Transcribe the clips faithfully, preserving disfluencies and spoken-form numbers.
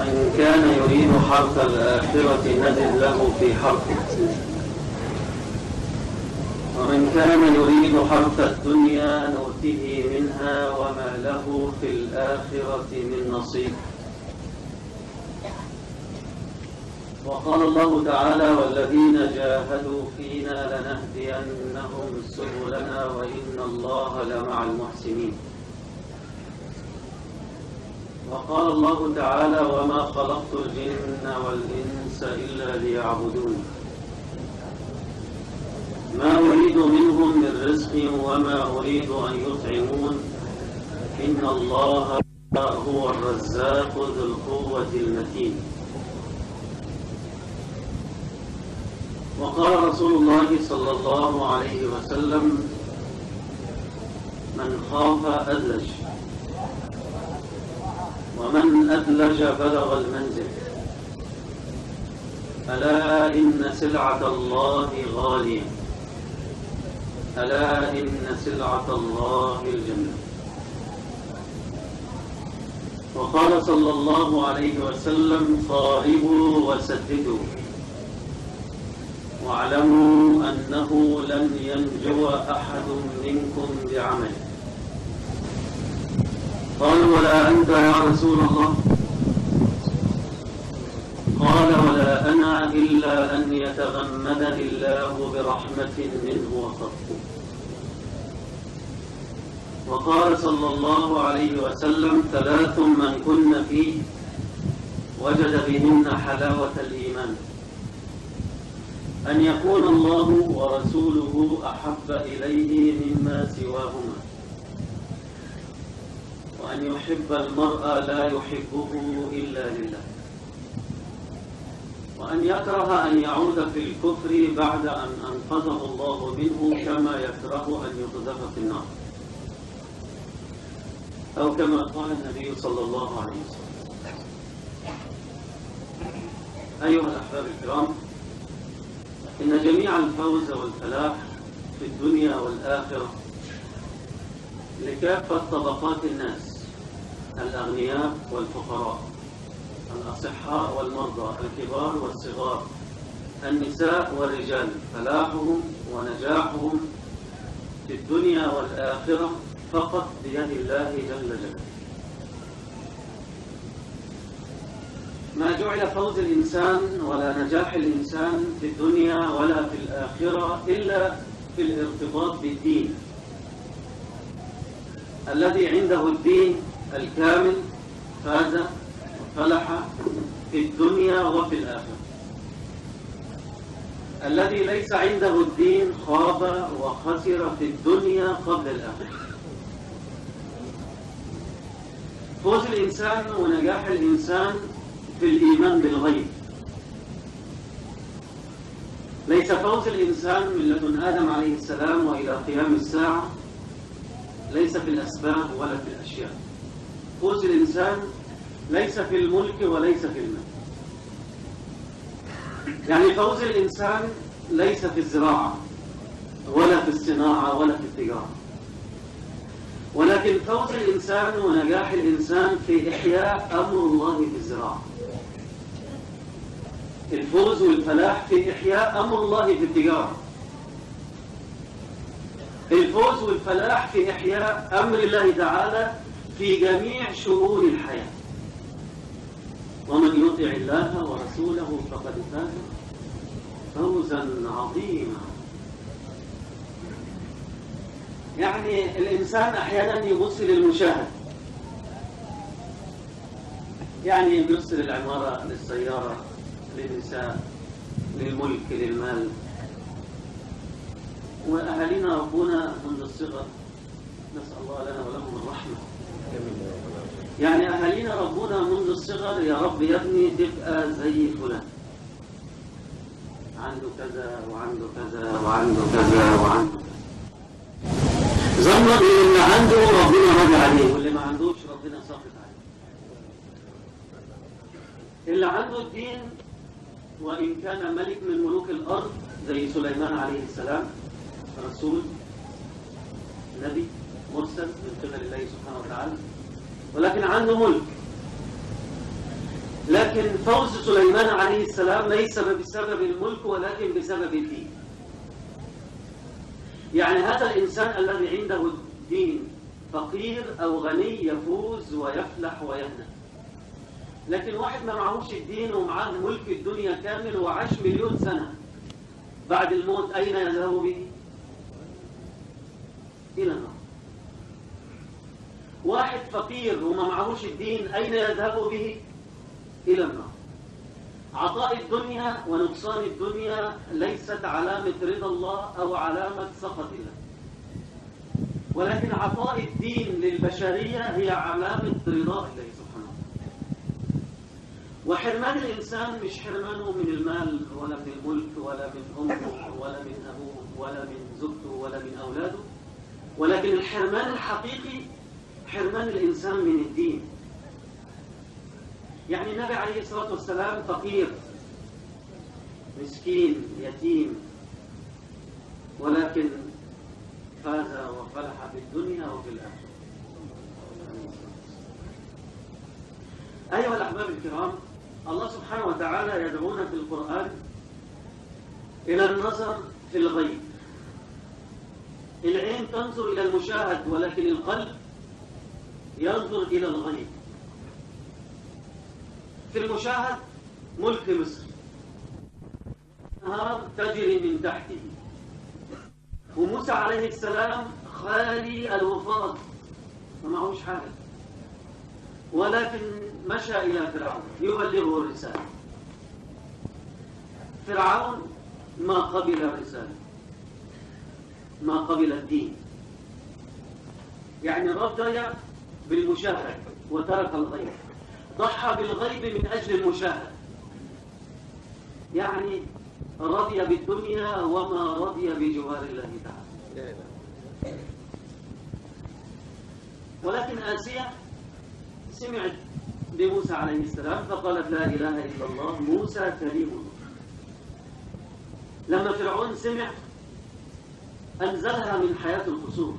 من كان يريد حرث الآخرة نزد له في حرثه، ومن كان يريد حرث الدنيا نؤته منها وما له في الآخرة من نصيب. وقال الله تعالى: والذين جاهدوا فينا لنهدينهم سبلنا وإن الله لمع المحسنين. وقال الله تعالى: وما خلقت الجن والإنس إلا ليعبدون ما أريد منهم من رزق وما أريد أن يطعمون إن الله هو الرزاق ذو القوة المتين. وقال رسول الله صلى الله عليه وسلم: من خاف أدلج، ومن أدلج بلغ المنزل. ألا إن سلعة الله غالية، ألا إن سلعة الله الجنة. وقال صلى الله عليه وسلم: قاربوا وسددوا واعلموا أنه لن ينجو أحد منكم بعمله. قالوا: ولا أنت يا رسول الله؟ قال: ولا أنا إلا أن يتغمدني الله برحمة منه وفضله. وقال صلى الله عليه وسلم: ثلاث من كن فيه وجد بهن حلاوة الإيمان: أن يكون الله ورسوله أحب إليه مما سواهما، وأن يحب المرء لا يحبه إلا لله، وأن يكره أن يعود في الكفر بعد أن أنقذه الله منه كما يكره أن يقذف في النار، أو كما قال النبي صلى الله عليه وسلم. أيها الأحباب الكرام، إن جميع الفوز والفلاح في الدنيا والآخرة لكافة طبقات الناس، الأغنياء والفقراء، الأصحاء والمرضى، الكبار والصغار، النساء والرجال. فلاحهم ونجاحهم في الدنيا والآخرة فقط بيد الله جل جلاله. ما جعل فوز الإنسان ولا نجاح الإنسان في الدنيا ولا في الآخرة إلا في الارتباط بالدين. الذي عنده الدين الكامل فاز وفلح في الدنيا وفي الآخرة. الذي ليس عنده الدين خاب وخسر في الدنيا قبل الآخرة. فوز الإنسان ونجاح الإنسان في الإيمان بالغيب. ليس فوز الإنسان من لدن آدم عليه السلام وإلى قيام الساعة ليس في الأسباب ولا في الأشياء. فوز الإنسان ليس في الملك وليس في المال. يعني فوز الإنسان ليس في الزراعة ولا في الصناعة ولا في التجارة، ولكن فوز الإنسان ونجاح الإنسان في إحياء أمر الله في الزراعة. الفوز والفلاح في إحياء أمر الله في التجارة. الفوز والفلاح في إحياء أمر الله تعالى في جميع شؤون الحياة. ومن يطع الله ورسوله فقد فاز فوزا عظيما. يعني الإنسان أحيانا يبص للمشاهد، يعني يبص للعمارة، للسيارة، للنساء، للملك، للمال. وأهالينا ربنا منذ الصغر، نسأل الله لنا ولهم الرحمة. يعني أهالينا ربنا منذ الصغر: يا رب يا ابني تبقى زي فلان، عنده كذا وعنده كذا وعنده كذا وعنده كذا. ظن اللي عنده ربنا راضي عليه، واللي ما عندوش ربنا ساخط عليه. اللي عنده الدين وإن كان ملك من ملوك الأرض زي سليمان عليه السلام، رسول نبي مرسل من قبل الله سبحانه وتعالى، ولكن عنده ملك. ولكن فوز سليمان عليه السلام ليس بسبب الملك ولكن بسبب الدين. يعني هذا الإنسان الذي عنده الدين فقير أو غني يفوز ويفلح ويهنأ. لكن واحد ما معهوش الدين ومعاه ملك الدنيا كامل وعاش مليون سنة، بعد الموت أين يذهب به؟ إلى النار. واحد فقير وما معهوش الدين أين يذهب به؟ إلى النار. عطاء الدنيا ونقصان الدنيا ليست علامة رضا الله أو علامة سخط الله، ولكن عطاء الدين للبشرية هي علامة رضاء الله سبحانه. وحرمان الإنسان مش حرمانه من المال ولا من الملك ولا من أمه ولا من أبوه ولا من زوجته ولا من أولاده، ولكن الحرمان الحقيقي حرمان الإنسان من الدين. يعني النبي عليه الصلاة والسلام فقير مسكين يتيم، ولكن فاز وفلح في الدنيا وفي الآخرة. أيها الأحباب الكرام، الله سبحانه وتعالى يدعونا في القرآن إلى النظر في الغيب. العين تنظر إلى المشاهد، ولكن القلب ينظر إلى الغيب. في المشاهد ملك مصر، النهار تجري من تحته، وموسى عليه السلام خالي الوفاض ما معهوش حاجة، ولكن مشى إلى فرعون يبلغه الرسالة. فرعون ما قبل الرسالة، ما قبل الدين. يعني رضي بالمشاهد وترك الغيب، ضحى بالغيب من أجل المشاهد. يعني رضي بالدنيا وما رضي بجوار الله تعالى. ولكن آسيا سمعت بموسى عليه السلام فقالت لا إله إلا الله موسى كليم الله. لما فرعون سمع أنزلها من حياة القصور،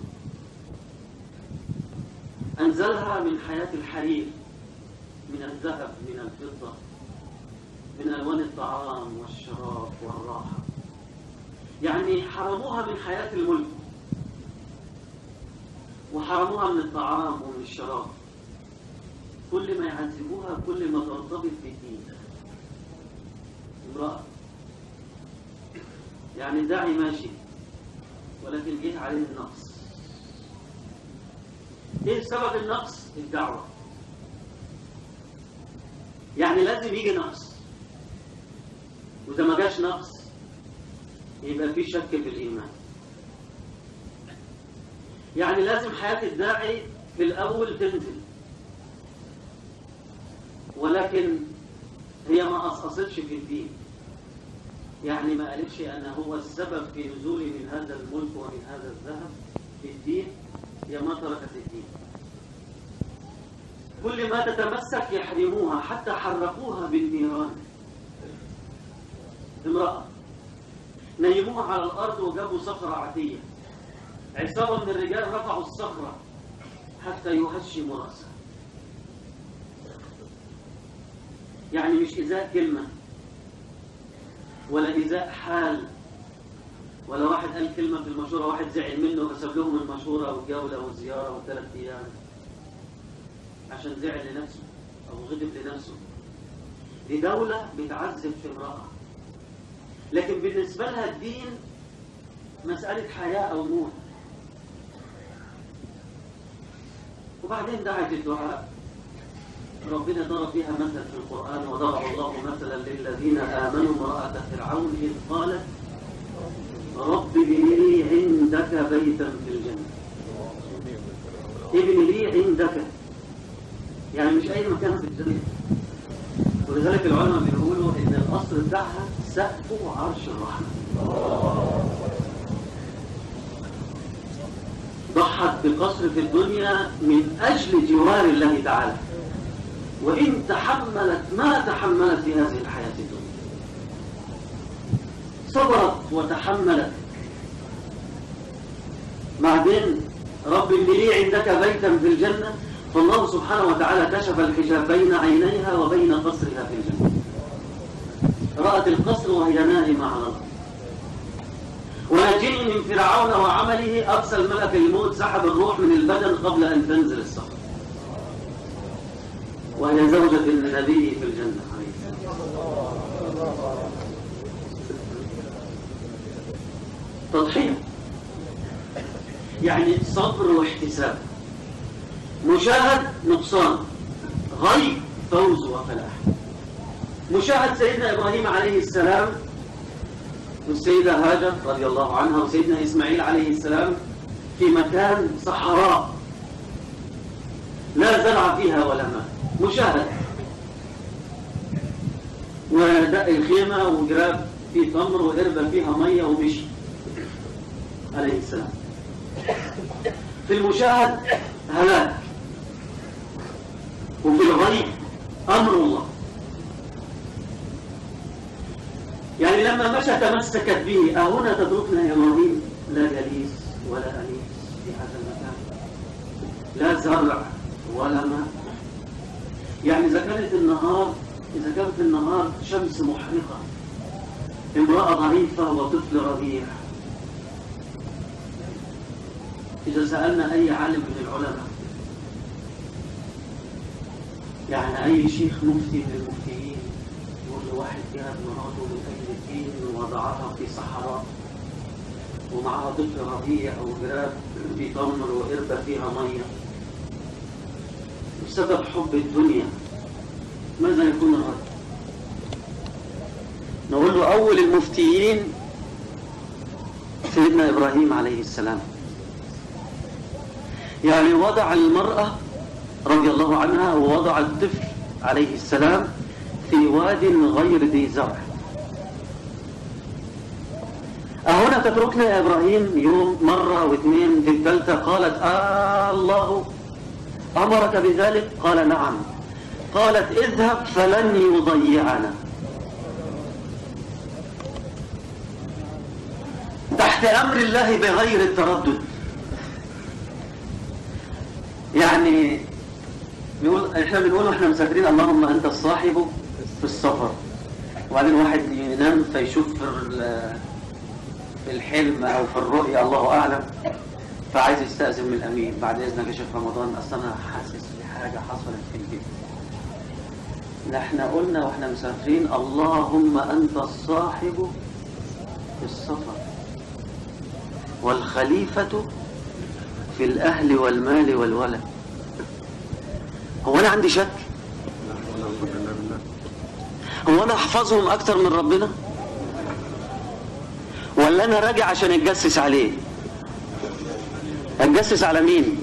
أنزلها من حياة الحرير، من الذهب، من الفضة، من ألوان الطعام والشراب والراحة. يعني حرموها من حياة الملك، وحرموها من الطعام ومن الشراب. كل ما يعذبوها كل ما ترتبط بالدين. امرأة يعني داعي ماشي، ولكن جه عليه النقص. ايه سبب النقص؟ الدعوة. يعني لازم يجي نقص، وإذا ما جاش نقص يبقى في شك في الإيمان. يعني لازم حياة الداعي في الأول تنزل، ولكن هي ما قصصتش في الدين. يعني ما قالتش أن هو السبب في نزولي من هذا الملك ومن هذا الذهب في الدين، هي ما تركت الدين. كل ما تتمسك يحرموها حتى حرقوها بالنيران. امرأة نيموها على الأرض وجابوا صخرة عتية، عصابة من الرجال رفعوا الصخرة حتى يهشموا رأسها. يعني مش إزاء كلمة ولا إزاء حال، ولا واحد قال كلمة في المشورة واحد زعل منه وساب لهم المشورة والجولة والزيارة والثلاث أيام عشان زعل لنفسه أو غضب لنفسه. دي دولة بتعذب في امرأة، لكن بالنسبة لها الدين مسألة حياة أو موت. وبعدين دعت الدعاء، ربنا ضرب بها مثل في القرآن، وضرب الله مثلا للذين آمنوا امرأة فرعون إذ قالت رب ابن لي عندك بيتا في الجنة. ابن لي عندك يعني مش أي مكان في الجنة. ولذلك العلماء بيقولوا إن الأصل بتاعها سقف عرش الرحمة. ضحت بقصر في الدنيا من أجل جوار الله تعالى، وإن تحملت ما تحملت في هذه الحياة الدنيا، صبرت وتحملت. بعدين رب ابن لي عندك بيتا في الجنة فالله سبحانه وتعالى كشف الحجاب بين عينيها وبين قصرها في الجنة. رأت القصر وهي نائمة على الأرض. ونجي من فرعون وعمله أرسل ملك الموت سحب الروح من البدن قبل أن تنزل الصخرة، وهي زوجة النبي في الجنة عليه السلام. تضحية يعني صبر واحتساب. مشاهد نقصان، غيب فوز وفلاح. مشاهد سيدنا إبراهيم عليه السلام والسيدة هاجر رضي الله عنها وسيدنا إسماعيل عليه السلام في مكان صحراء لا زرع فيها ولا ماء. مشاهد، ودق الخيمة وجراب فيه تمر وقربة فيها مية ومشي عليه السلام. في المشاهد هلاك، وفي الغيب أمر الله. يعني لما مشى تمسكت به. أهنا تتركنا يا إبراهيم؟ لا جليس ولا أنيس في هذا المكان، لا زرع ولا ماء. يعني إذا كانت النهار إذا كانت النهار شمس محرقة، امرأة ضعيفة وطفل رضيع. إذا سألنا أي عالم من العلماء، يعني أي شيخ مفتي من المفتيين، يقول له واحد جاب مراته من أجل الدين ووضعها في صحراء ومعها طفل رضيع أو جراب في تمر وقربة فيها مية بسبب حب الدنيا، ماذا يكون الرد؟ نقول له أول المفتيين سيدنا إبراهيم عليه السلام. يعني وضع المرأة رضي الله عنها ووضع الطفل عليه السلام في واد غير ذي زرع. أهنا تتركنا يا إبراهيم؟ يوم مرة واثنين في الثالثة قالت آه الله أمرك بذلك؟ قال نعم. قالت اذهب فلن يضيعنا. تحت أمر الله بغير التردد. يعني بيقول احنا بنقول احنا مسافرين اللهم انت الصاحب في السفر، وبعدين واحد ينام فيشوف في الحلم او في الرؤيا الله اعلم، فعايز يستأذن من الامين بعد اذنك يا شيخ رمضان، اصل انا حاسس بحاجه حصلت في البيت. احنا قلنا واحنا مسافرين اللهم انت الصاحب في السفر والخليفه في الأهل والمال والولد. هو أنا عندي شك؟ هو أنا أحفظهم أكتر من ربنا؟ ولا أنا راجع عشان أتجسس عليه؟ أتجسس على مين؟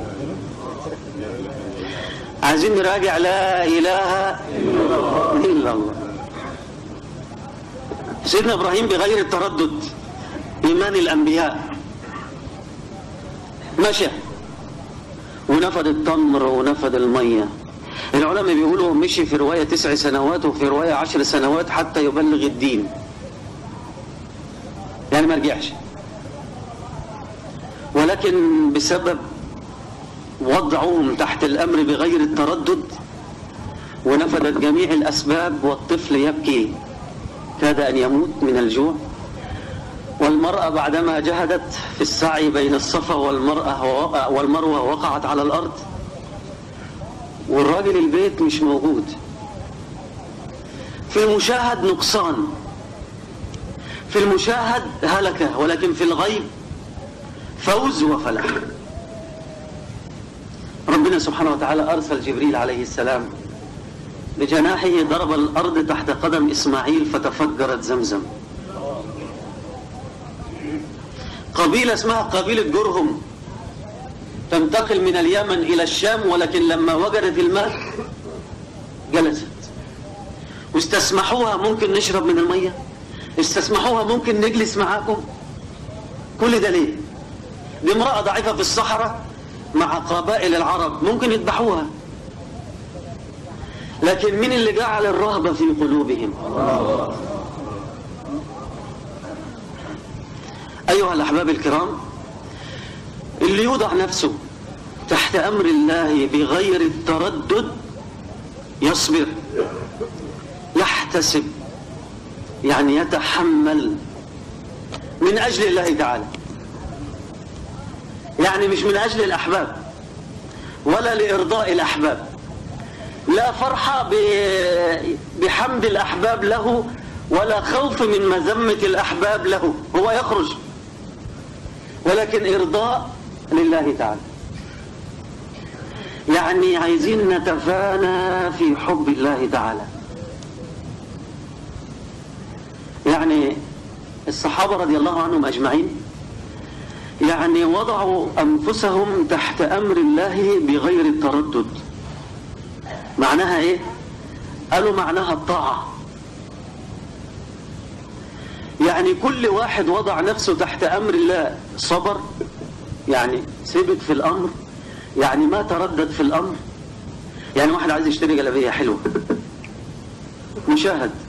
عايزين نراجع لا إله إلا الله. سيدنا إبراهيم بغير التردد، إيمان الأنبياء، مشى ونفد التمر ونفد المية. العلماء بيقولوا مشي في رواية تسع سنوات وفي رواية عشر سنوات حتى يبلغ الدين، يعني ما رجعش، ولكن بسبب وضعهم تحت الأمر بغير التردد ونفدت جميع الأسباب والطفل يبكي كاد أن يموت من الجوع. والمرأة بعدما جهدت في السعي بين الصفا والمرأة والمروة وقعت على الأرض، والراجل البيت مش موجود. في المشاهد نقصان، في المشاهد هلكة، ولكن في الغيب فوز وفلاح. ربنا سبحانه وتعالى أرسل جبريل عليه السلام بجناحه ضرب الأرض تحت قدم إسماعيل فتفجرت زمزم. قبيلة اسمها قبيلة جرهم تنتقل من اليمن إلى الشام، ولكن لما وجدت الماء جلست واستسمحوها ممكن نشرب من المية، استسمحوها ممكن نجلس معاكم. كل ده ليه؟ دي امرأة ضعيفة في الصحراء مع قبائل العرب ممكن يذبحوها، لكن مين اللي جعل الرهبة في قلوبهم؟ أيها الأحباب الكرام، اللي يوضع نفسه تحت تحت أمر الله بغير التردد يصبر، يحتسب، يعني يتحمل من أجل الله تعالى، يعني مش من أجل الأحباب ولا لإرضاء الأحباب، لا فرح بحمد الأحباب له ولا خوف من مذمة الأحباب له، هو يخرج، ولكن إرضاء لله تعالى. يعني عايزين نتفانى في حب الله تعالى. يعني الصحابة رضي الله عنهم أجمعين يعني وضعوا أنفسهم تحت أمر الله بغير التردد. معناها إيه؟ قالوا معناها الطاعة. يعني كل واحد وضع نفسه تحت أمر الله، صبر، يعني ثبت في الأمر، يعني ما تردد في الأمر. يعني واحد عايز يشتري جلابية حلوة، مشاهد،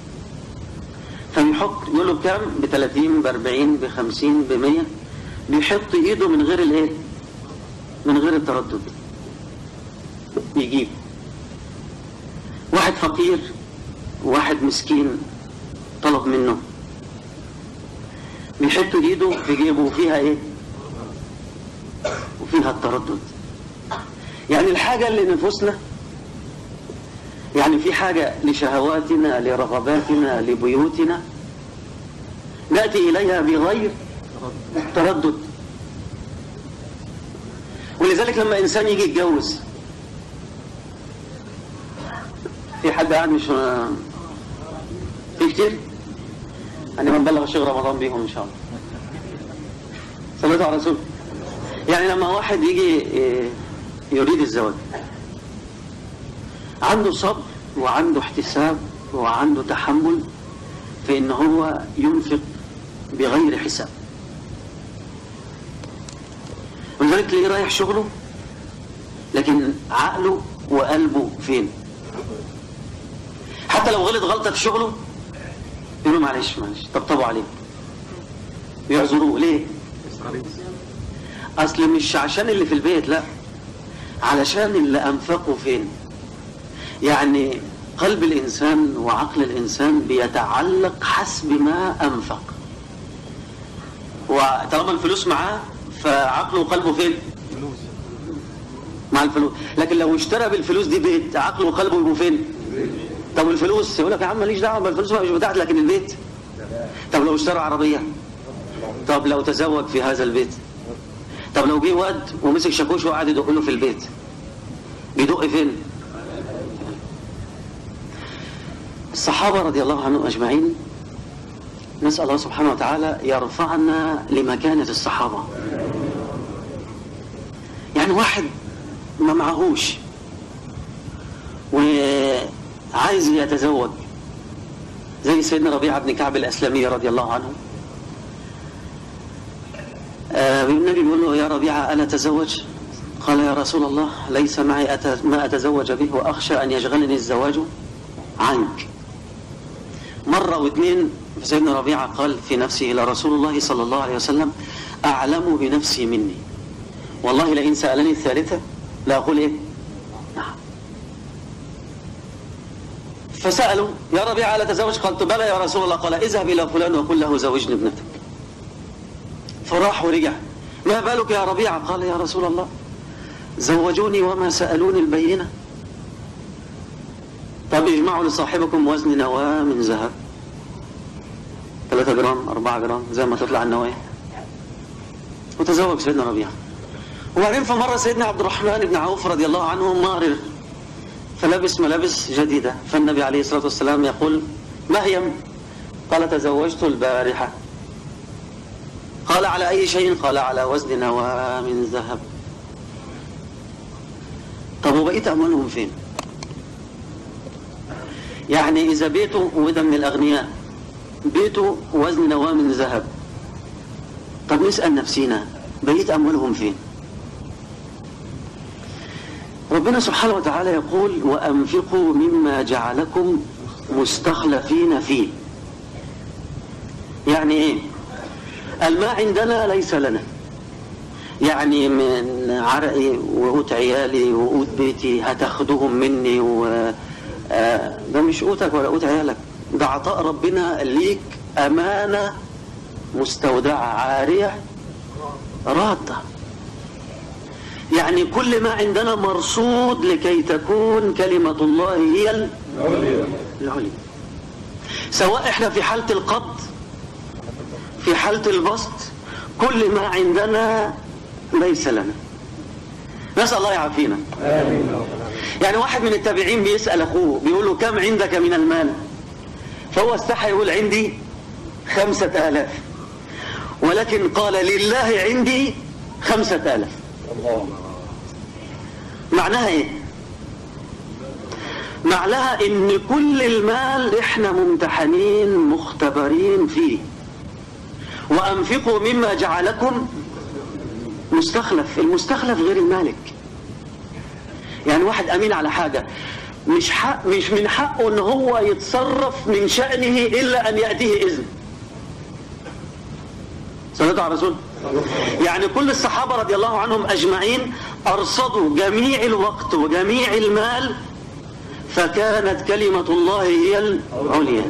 فيحط يقول له بكام؟ بثلاثين، بأربعين، بخمسين، بمية، بيحط ايده من غير الايه؟ من غير التردد، يجيب. واحد فقير وواحد مسكين طلب منه، بيحط ايده في جيبه وفيها ايه؟ وفيها التردد. يعني الحاجة اللي نفوسنا، يعني في حاجة لشهواتنا، لرغباتنا، لبيوتنا، نأتي إليها بغير تردد. ولذلك لما إنسان يجي يتجوز، في حد قاعد مش في كتير؟ أنا بنبلغ شهر رمضان بيهم إن شاء الله. صلوا على رسول. يعني لما واحد يجي يريد الزواج، عنده صبر وعنده احتساب وعنده تحمل في إن هو ينفق بغير حساب. ولذلك تلاقيه رايح شغله لكن عقله وقلبه فين؟ حتى لو غلط غلطة في شغله يقولوا معلش معلش طبطبوا عليه، يعذروه. ليه؟ أصل مش عشان اللي في البيت، لا، علشان اللي أنفقه فين. يعني قلب الإنسان وعقل الإنسان بيتعلق حسب ما أنفق، وطالما الفلوس معاه فعقله وقلبه فين؟ مع الفلوس. لكن لو اشترى بالفلوس دي بيت، عقله وقلبه يبقوا فين؟ طب الفلوس يقول لك يا عم ماليش دعوه بالفلوس، مش بتاعتي، لكن البيت. طب لو اشترى عربيه، طب لو تزوج في هذا البيت، طب لو جه واد ومسك شاكوش وقعد يدق له في البيت، بيدق فين؟ الصحابه رضي الله عنهم اجمعين، نسال الله سبحانه وتعالى يرفعنا لمكانه الصحابه. يعني واحد ما معهوش وعايز يتزوج، زي سيدنا ربيعة بن كعب الأسلمي رضي الله عنه، آه النبي بيقول له يا ربيعة ألا تزوج؟ قال يا رسول الله ليس معي أت... ما أتزوج به وأخشى أن يشغلني الزواج عنك. مرة واثنين سيدنا ربيعة قال في نفسه لرسول الله صلى الله عليه وسلم أعلم بنفسي مني، والله لئن سألني الثالثة لا أقول إيه؟ نعم. فسألوا يا ربيعة ألا تزوج؟ قلت بلى يا رسول الله. قال اذهب إلى فلان وقل له زوجني ابنتك. فراح ورجع، ما بالك يا ربيعة؟ قال يا رسول الله زوجوني وما سألوني البينة. طب اجمعوا لصاحبكم وزن نواة من ذهب، ثلاثة جرام أربعة جرام زي ما تطلع النواة، وتزوج سيدنا ربيعة. وبعدين في مرة سيدنا عبد الرحمن بن عوف رضي الله عنه مارر، فلبس ملابس جديدة، فالنبي عليه الصلاة والسلام يقول ما هي؟ قال تزوجت البارحة. قال على أي شيء؟ قال على وزن نواة من ذهب. طب وبقيت أموالهم فين؟ يعني إذا بيته وده من الأغنياء، بيته وزن نواة من ذهب، طب نسأل نفسينا بقيت أموالهم فين؟ ربنا سبحانه وتعالى يقول وأنفقوا مما جعلكم مستخلفين فيه. يعني إيه؟ الماء عندنا ليس لنا، يعني من عرقي وقوت عيالي وقوت بيتي هتاخدوهم مني، و آه ده مش قوتك ولا قوت عيالك، ده عطاء ربنا ليك، أمانة مستودعة عارية رادة. يعني كل ما عندنا مرصود لكي تكون كلمة الله هي العليا، سواء احنا في حالة القبض في حالة البسط، كل ما عندنا ليس لنا. نسأل الله يعافينا. يعني واحد من التابعين بيسأل أخوه بيقول له كم عندك من المال؟ فهو استحى يقول عندي خمسة آلاف، ولكن قال لله عندي خمسة آلاف. معناها ايه؟ معناها ان كل المال احنا ممتحنين مختبرين فيه. وانفقوا مما جعلكم مستخلف. المستخلف غير المالك. يعني واحد امين على حاجة مش حق مش من حقه ان هو يتصرف من شأنه الا ان يأتيه اذن. صلى على رسول. يعني كل الصحابة رضي الله عنهم اجمعين ارصدوا جميع الوقت وجميع المال، فكانت كلمة الله هي العليا.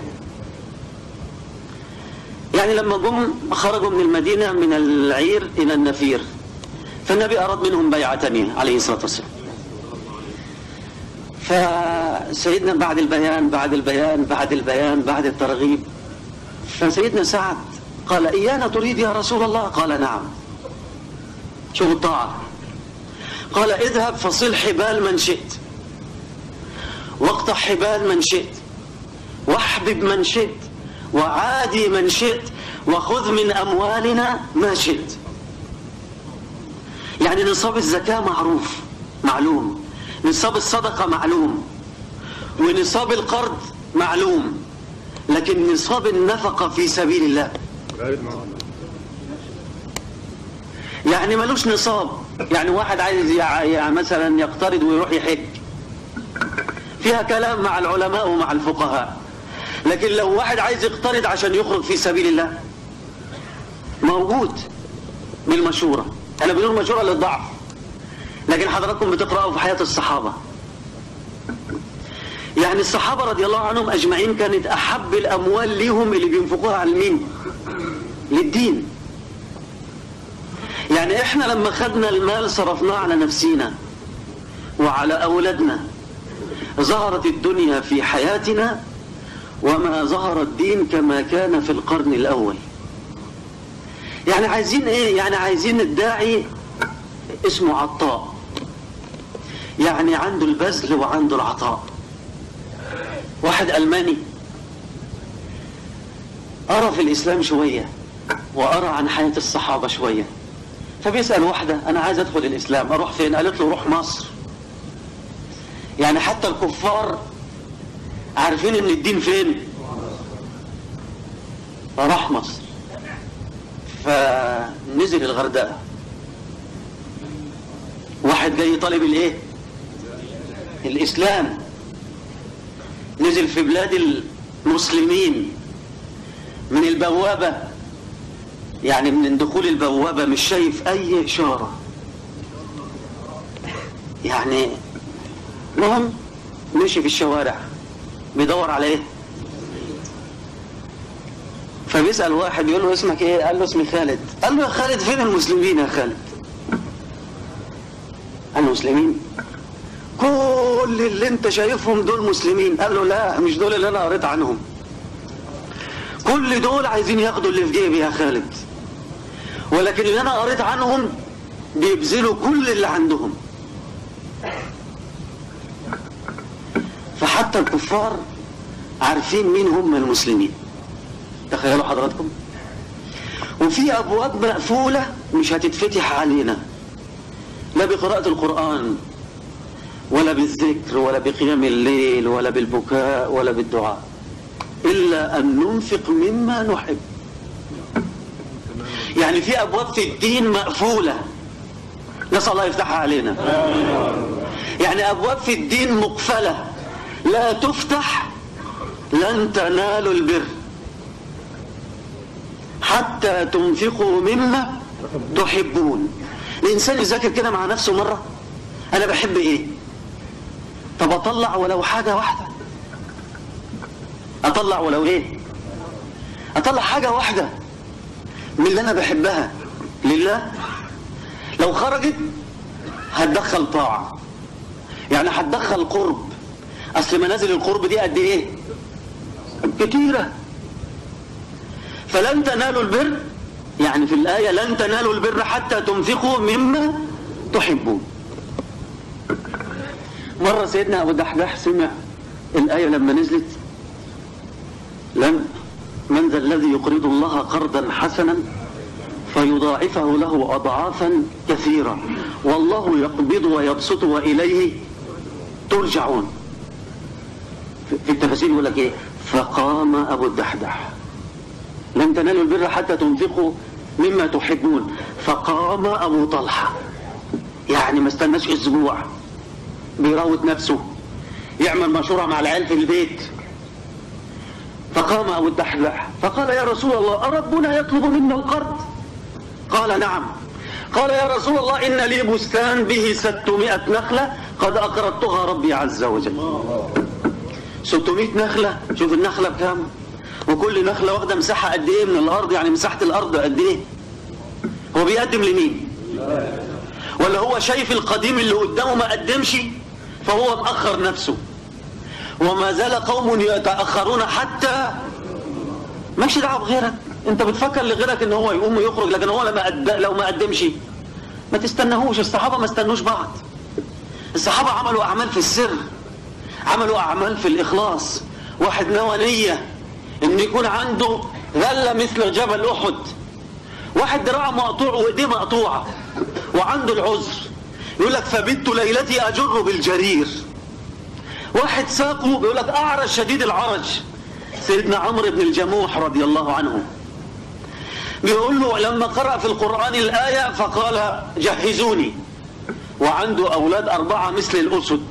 يعني لما جم خرجوا من المدينة من العير إلى النفير، فالنبي أراد منهم بيعة تانية عليه الصلاة والسلام. فسيدنا بعد البيان بعد البيان بعد البيان بعد الترغيب، فسيدنا سعد قال إيانا تريد يا رسول الله؟ قال نعم. شوفوا الطاعة. قال اذهب فصل حبال من شئت، واقطع حبال من شئت، واحبب من شئت، وعادي من شئت، وخذ من أموالنا ما شئت. يعني نصاب الزكاة معروف معلوم، نصاب الصدقة معلوم، ونصاب القرض معلوم، لكن نصاب النفقة في سبيل الله يعني ملوش نصاب. يعني واحد عايز يعني مثلا يقترض ويروح يحج، فيها كلام مع العلماء ومع الفقهاء. لكن لو واحد عايز يقترض عشان يخرج في سبيل الله، موجود بالمشورة. أنا بنقول مشورة للضعف، لكن حضراتكم بتقرأوا في حياة الصحابة. يعني الصحابة رضي الله عنهم أجمعين كانت أحب الأموال ليهم اللي بينفقوها على مين؟ للدين. يعني إحنا لما خدنا المال صرفناه على نفسينا وعلى أولادنا، ظهرت الدنيا في حياتنا وما ظهر الدين كما كان في القرن الأول. يعني عايزين إيه؟ يعني عايزين الداعي اسمه عطاء، يعني عنده البذل وعنده العطاء. واحد ألماني أرى في الإسلام شوية وأرى عن حياة الصحابة شوية، فبيسأل واحدة أنا عايز أدخل الإسلام، أروح فين؟ قالت له روح مصر. يعني حتى الكفار عارفين ان الدين فين؟ راح مصر. فنزل الغردقة، واحد جاي طالب الايه؟ الإسلام. نزل في بلاد المسلمين من البوابة، يعني من دخول البوابة مش شايف أي إشارة. يعني المهم مشي في الشوارع بيدور على ايه؟ فبيسأل واحد يقول له اسمك ايه؟ قال له اسمي خالد. قال له يا خالد فين المسلمين يا خالد؟ قال له مسلمين؟ كل اللي انت شايفهم دول مسلمين. قال له لا، مش دول اللي انا قريت عنهم، كل دول عايزين ياخدوا اللي في جيبي يا خالد، ولكن اللي انا قريت عنهم بيبذلوا كل اللي عندهم. فحتى الكفار عارفين مين هم المسلمين. تخيلوا حضراتكم. وفي أبواب مقفولة مش هتتفتح علينا، لا بقراءة القرآن ولا بالذكر ولا بقيام الليل ولا بالبكاء ولا بالدعاء، إلا أن ننفق مما نحب. يعني في أبواب في الدين مقفولة، نسأل الله يفتحها علينا. يعني أبواب في الدين مقفلة لا تفتح، لن تنالوا البر حتى تنفقوا مما تحبون. الإنسان يذاكر كده مع نفسه مرة، أنا بحب إيه؟ طب أطلع ولو حاجة واحدة، أطلع ولو إيه؟ أطلع حاجة واحدة من اللي أنا بحبها لله. لو خرجت هتدخل طاعة، يعني هتدخل قرب. أصل منازل القرب دي قد إيه؟ كتيرة. فلن تنالوا البر، يعني في الآية لن تنالوا البر حتى تنفقوا مما تحبون. مرة سيدنا أبو دحداح سمع الآية لما نزلت لن من ذا الذي يقرض الله قرضا حسنا فيضاعفه له أضعافا كثيرة والله يقبض ويبسط وإليه ترجعون. في التفاسير يقول لك إيه؟ فقام أبو الدحداح، لن تنالوا البر حتى تنفقوا مما تحبون. فقام أبو طلحة، يعني ما استناش أسبوع، بيراود نفسه يعمل مشورة مع العيال في البيت. فقام أبو الدحداح فقال يا رسول الله أربنا يطلب منا القرض؟ قال نعم. قال يا رسول الله إن لي بستان به ستمائة نخلة قد أقرضتها ربي عز وجل. ستمائة نخلة، شوف النخلة بكام، وكل نخلة واخدة مساحة قد ايه من الارض، يعني مساحة الارض قد ايه. هو بيقدم لمين؟ ولا هو شايف القديم اللي قدامه ما قدمش فهو مأخر نفسه؟ وما زال قوم يتأخرون حتى ماشي دعوه بغيرك. انت بتفكر لغيرك ان هو يقوم ويخرج، لكن هو لما قد... لو ما قدمش ما تستناهوش. الصحابة ما استنوش بعض، الصحابة عملوا اعمال في السر، عملوا اعمال في الاخلاص. واحد نوى نية ان يكون عنده غلة مثل جبل احد، واحد دراعه مقطوع وايديه مقطوعة وعنده العذر، يقول لك فبت ليلتي اجر بالجرير. واحد ساقه بيقول لك اعرج شديد العرج، سيدنا عمرو بن الجموح رضي الله عنه، بيقول له لما قرأ في القرآن الآية فقال جهزوني، وعنده أولاد أربعة مثل الأسد.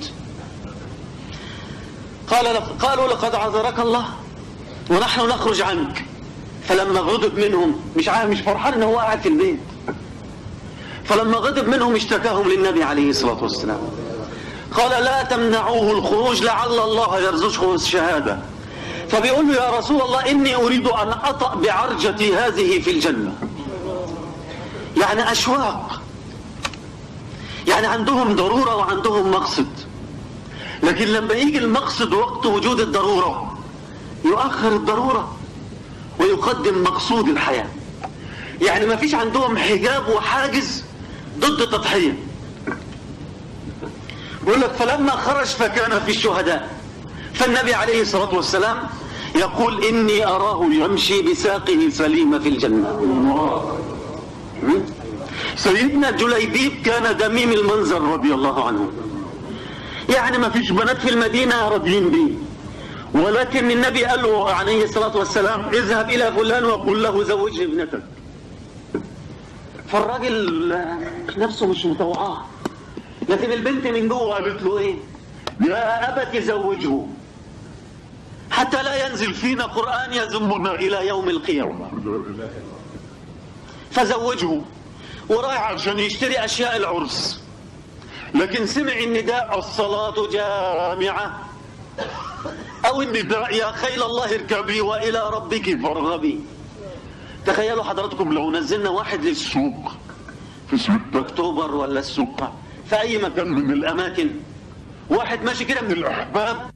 قال قالوا لقد عذرك الله ونحن نخرج عنك. فلما غضب منهم، مش عارف مش فرحان ان هو قاعد في البيت، فلما غضب منهم اشتكاهم للنبي عليه الصلاة والسلام، قال لا تمنعوه الخروج لعل الله يرزقه الشهادة. فبيقول له يا رسول الله إني أريد أن أطأ بعرجتي هذه في الجنة. يعني أشواق، يعني عندهم ضرورة وعندهم مقصد، لكن لما يجي المقصد وقت وجود الضرورة يؤخر الضرورة ويقدم مقصود الحياة. يعني ما فيش عندهم حجاب وحاجز ضد التضحية. يقول لك فلما خرج فكان في الشهداء. فالنبي عليه الصلاة والسلام يقول إني أراه يمشي بساقه سليمة في الجنة. سيدنا جليبيب كان دميم المنظر رضي الله عنه، يعني ما فيش بنات في المدينة راضيين بيه، ولكن النبي قال له عليه الصلاة والسلام اذهب إلى فلان وقل له زوجني ابنتك. فالراجل نفسه مش مطوعاه، لكن البنت من جوه قالت له ايه؟ يا أبت زوجه حتى لا ينزل فينا قرآن يذمنا إلى يوم القيامة. فزوجه ورايح عشان يشتري أشياء العرس، لكن سمع النداء الصلاة جامعة، أو النداء يا خيل الله اركبي وإلى ربك فارغبي. تخيلوا حضراتكم لو نزلنا واحد للسوق في سوق أكتوبر ولا السوق في أي مكان من الأماكن، واحد ماشي كده من الأحباب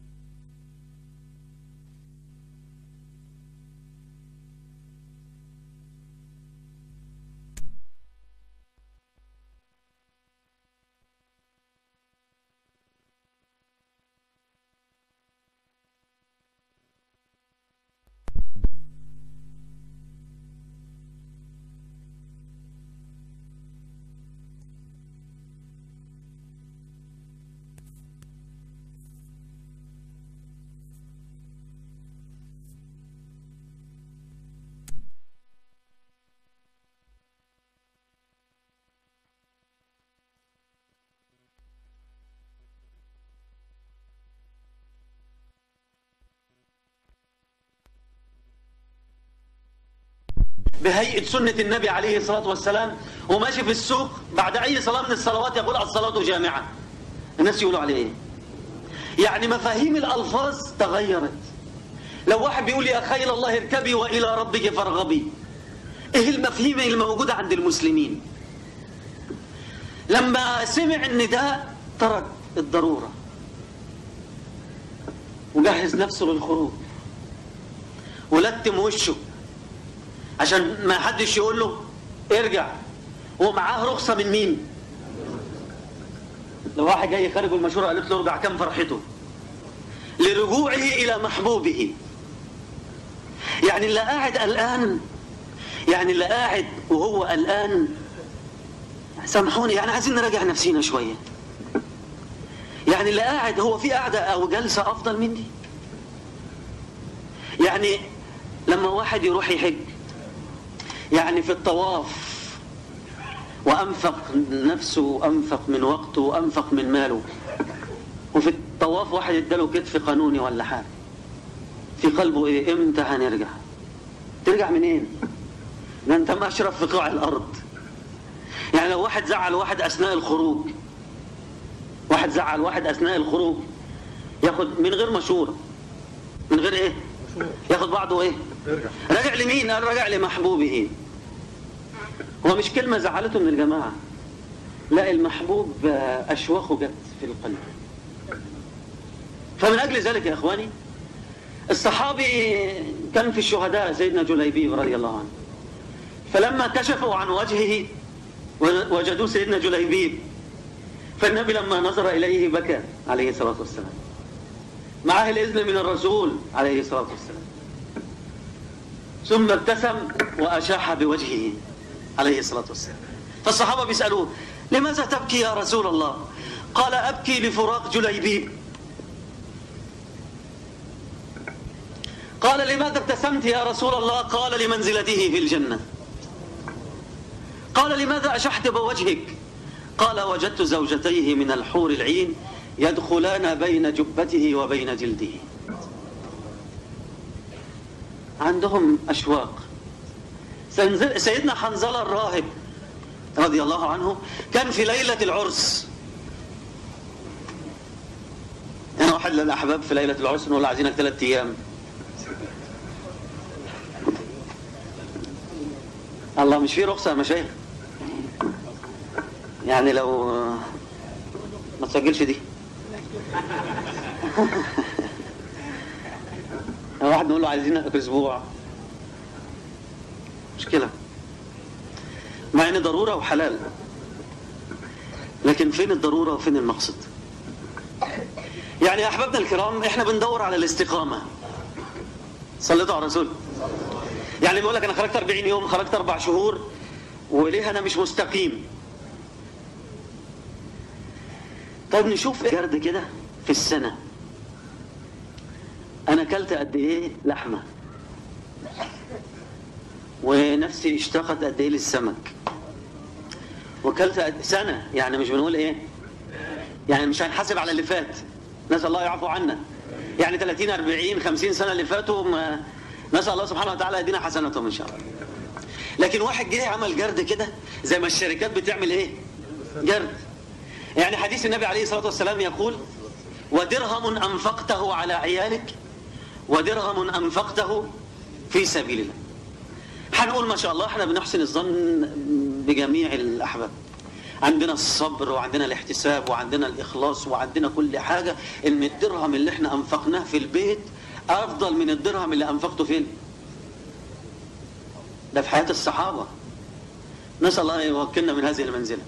بهيئة سنة النبي عليه الصلاة والسلام، وماشي في السوق بعد أي صلاة من الصلوات يقول الصلاة جامعة، الناس يقولوا عليه إيه؟ يعني مفاهيم الألفاظ تغيرت. لو واحد بيقول يا خيل الله اركبي وإلى ربك فارغبي، إيه المفاهيم الموجودة عند المسلمين؟ لما سمع النداء ترك الضرورة وجهز نفسه للخروج ولتم وشه عشان ما حدش يقول له ارجع، ومعاه رخصة من مين؟ لو واحد جاي خارج والمشورة قالت له ارجع كم فرحته لرجوعه إلى محبوبه. يعني اللي قاعد قلقان، يعني اللي قاعد وهو قلقان، سامحوني يعني عايزين نراجع نفسينا شوية. يعني اللي قاعد هو في قاعدة أو جلسة أفضل من دي؟ يعني لما واحد يروح يحج، يعني في الطواف وأنفق نفسه وأنفق من وقته وأنفق من ماله، وفي الطواف واحد اداله كتف قانوني ولا حاجة، في قلبه إيه؟ إمتى هنرجع؟ ترجع منين؟ ده أنت مأشرف في قاع الأرض. يعني لو واحد زعل واحد أثناء الخروج، واحد زعل واحد أثناء الخروج، ياخد من غير مشورة، من غير إيه؟ ياخد بعضه إيه؟ ارجع. راجع لمين؟ قال راجع لمحبوبه. هو مش كلمة زعلته من الجماعة، لا، المحبوب أشواخه جت في القلب. فمن أجل ذلك يا إخواني، الصحابي كان في الشهداء سيدنا جليبيب رضي الله عنه، فلما كشفوا عن وجهه وجدوا سيدنا جليبيب، فالنبي لما نظر إليه بكى عليه الصلاة والسلام، معه الإذن من الرسول عليه الصلاة والسلام، ثم ابتسم وأشاح بوجهه عليه الصلاة والسلام. فالصحابة بيسألوه لماذا تبكي يا رسول الله؟ قال أبكي لفراق جليبيب. قال لماذا ابتسمت يا رسول الله؟ قال لمنزلته في الجنة. قال لماذا أشحت بوجهك؟ قال وجدت زوجتيه من الحور العين يدخلان بين جبته وبين جلده. عندهم أشواق. سيدنا حنظلة الراهب رضي الله عنه كان في ليلة العرس، أنا واحد للأحباب في ليلة العرس نقول عايزينك ثلاثة أيام، الله مش فيه رخصة يا مشايخ، يعني لو ما تسجلش دي واحد نقول له عايزينك أسبوع، مشكلة، مع ان ضرورة وحلال، لكن فين الضرورة وفين المقصد؟ يعني يا أحبابنا الكرام احنا بندور على الاستقامة. صليتوا على الرسول. يعني بيقول لك انا خرجت أربعين يوم، خرجت اربع شهور، وليه انا مش مستقيم؟ طيب نشوف جرد كده في السنة، انا اكلت قد ايه لحمة، ونفسي اشتاقت قد ايه للسمك، وكلت قد سنة، يعني مش بنقول ايه، يعني مش هنحاسب على اللي فات، نسأل الله يعفو عنا، يعني ثلاثين أربعين خمسين سنة اللي فاتوا ما نسأل الله سبحانه وتعالى يدينا حسناتهم ان شاء الله. لكن واحد جه عمل جرد كده زي ما الشركات بتعمل ايه؟ جرد. يعني حديث النبي عليه الصلاة والسلام يقول ودرهم أنفقته على عيالك ودرهم أنفقته في سبيل الله. هنقول ما شاء الله احنا بنحسن الظن بجميع الأحباب، عندنا الصبر وعندنا الاحتساب وعندنا الإخلاص وعندنا كل حاجة، ان الدرهم اللي احنا أنفقناه في البيت أفضل من الدرهم اللي أنفقته فين؟ ده في حياة الصحابة، نسأل الله يوكلنا من هذه المنزلة.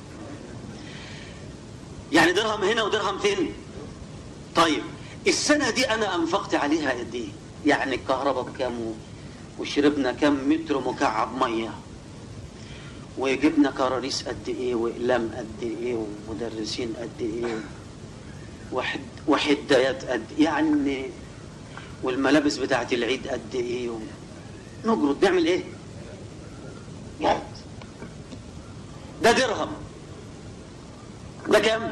يعني درهم هنا ودرهم فين؟ طيب السنة دي أنا أنفقت عليها قد إيه؟ يعني الكهرباء بكام، وشربنا كام متر مكعب مية، وجبنا كراريس قد إيه، وإقلام قد إيه، ومدرسين قد إيه، وحد وحدايات قد إيه، يعني والملابس بتاعت العيد قد إيه، نجرد نعمل إيه؟ جهد. ده درهم، ده كام؟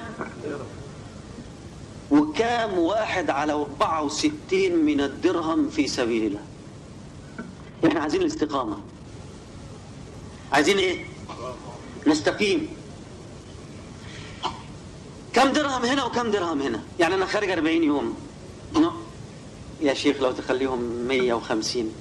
وكام واحد على أربعة وستين من الدرهم في سبيل الله. احنا عايزين الاستقامة، عايزين ايه؟ نستقيم. كم درهم هنا وكم درهم هنا؟ يعني أنا خارج أربعين يوم يا شيخ، لو تخليهم مية وخمسين،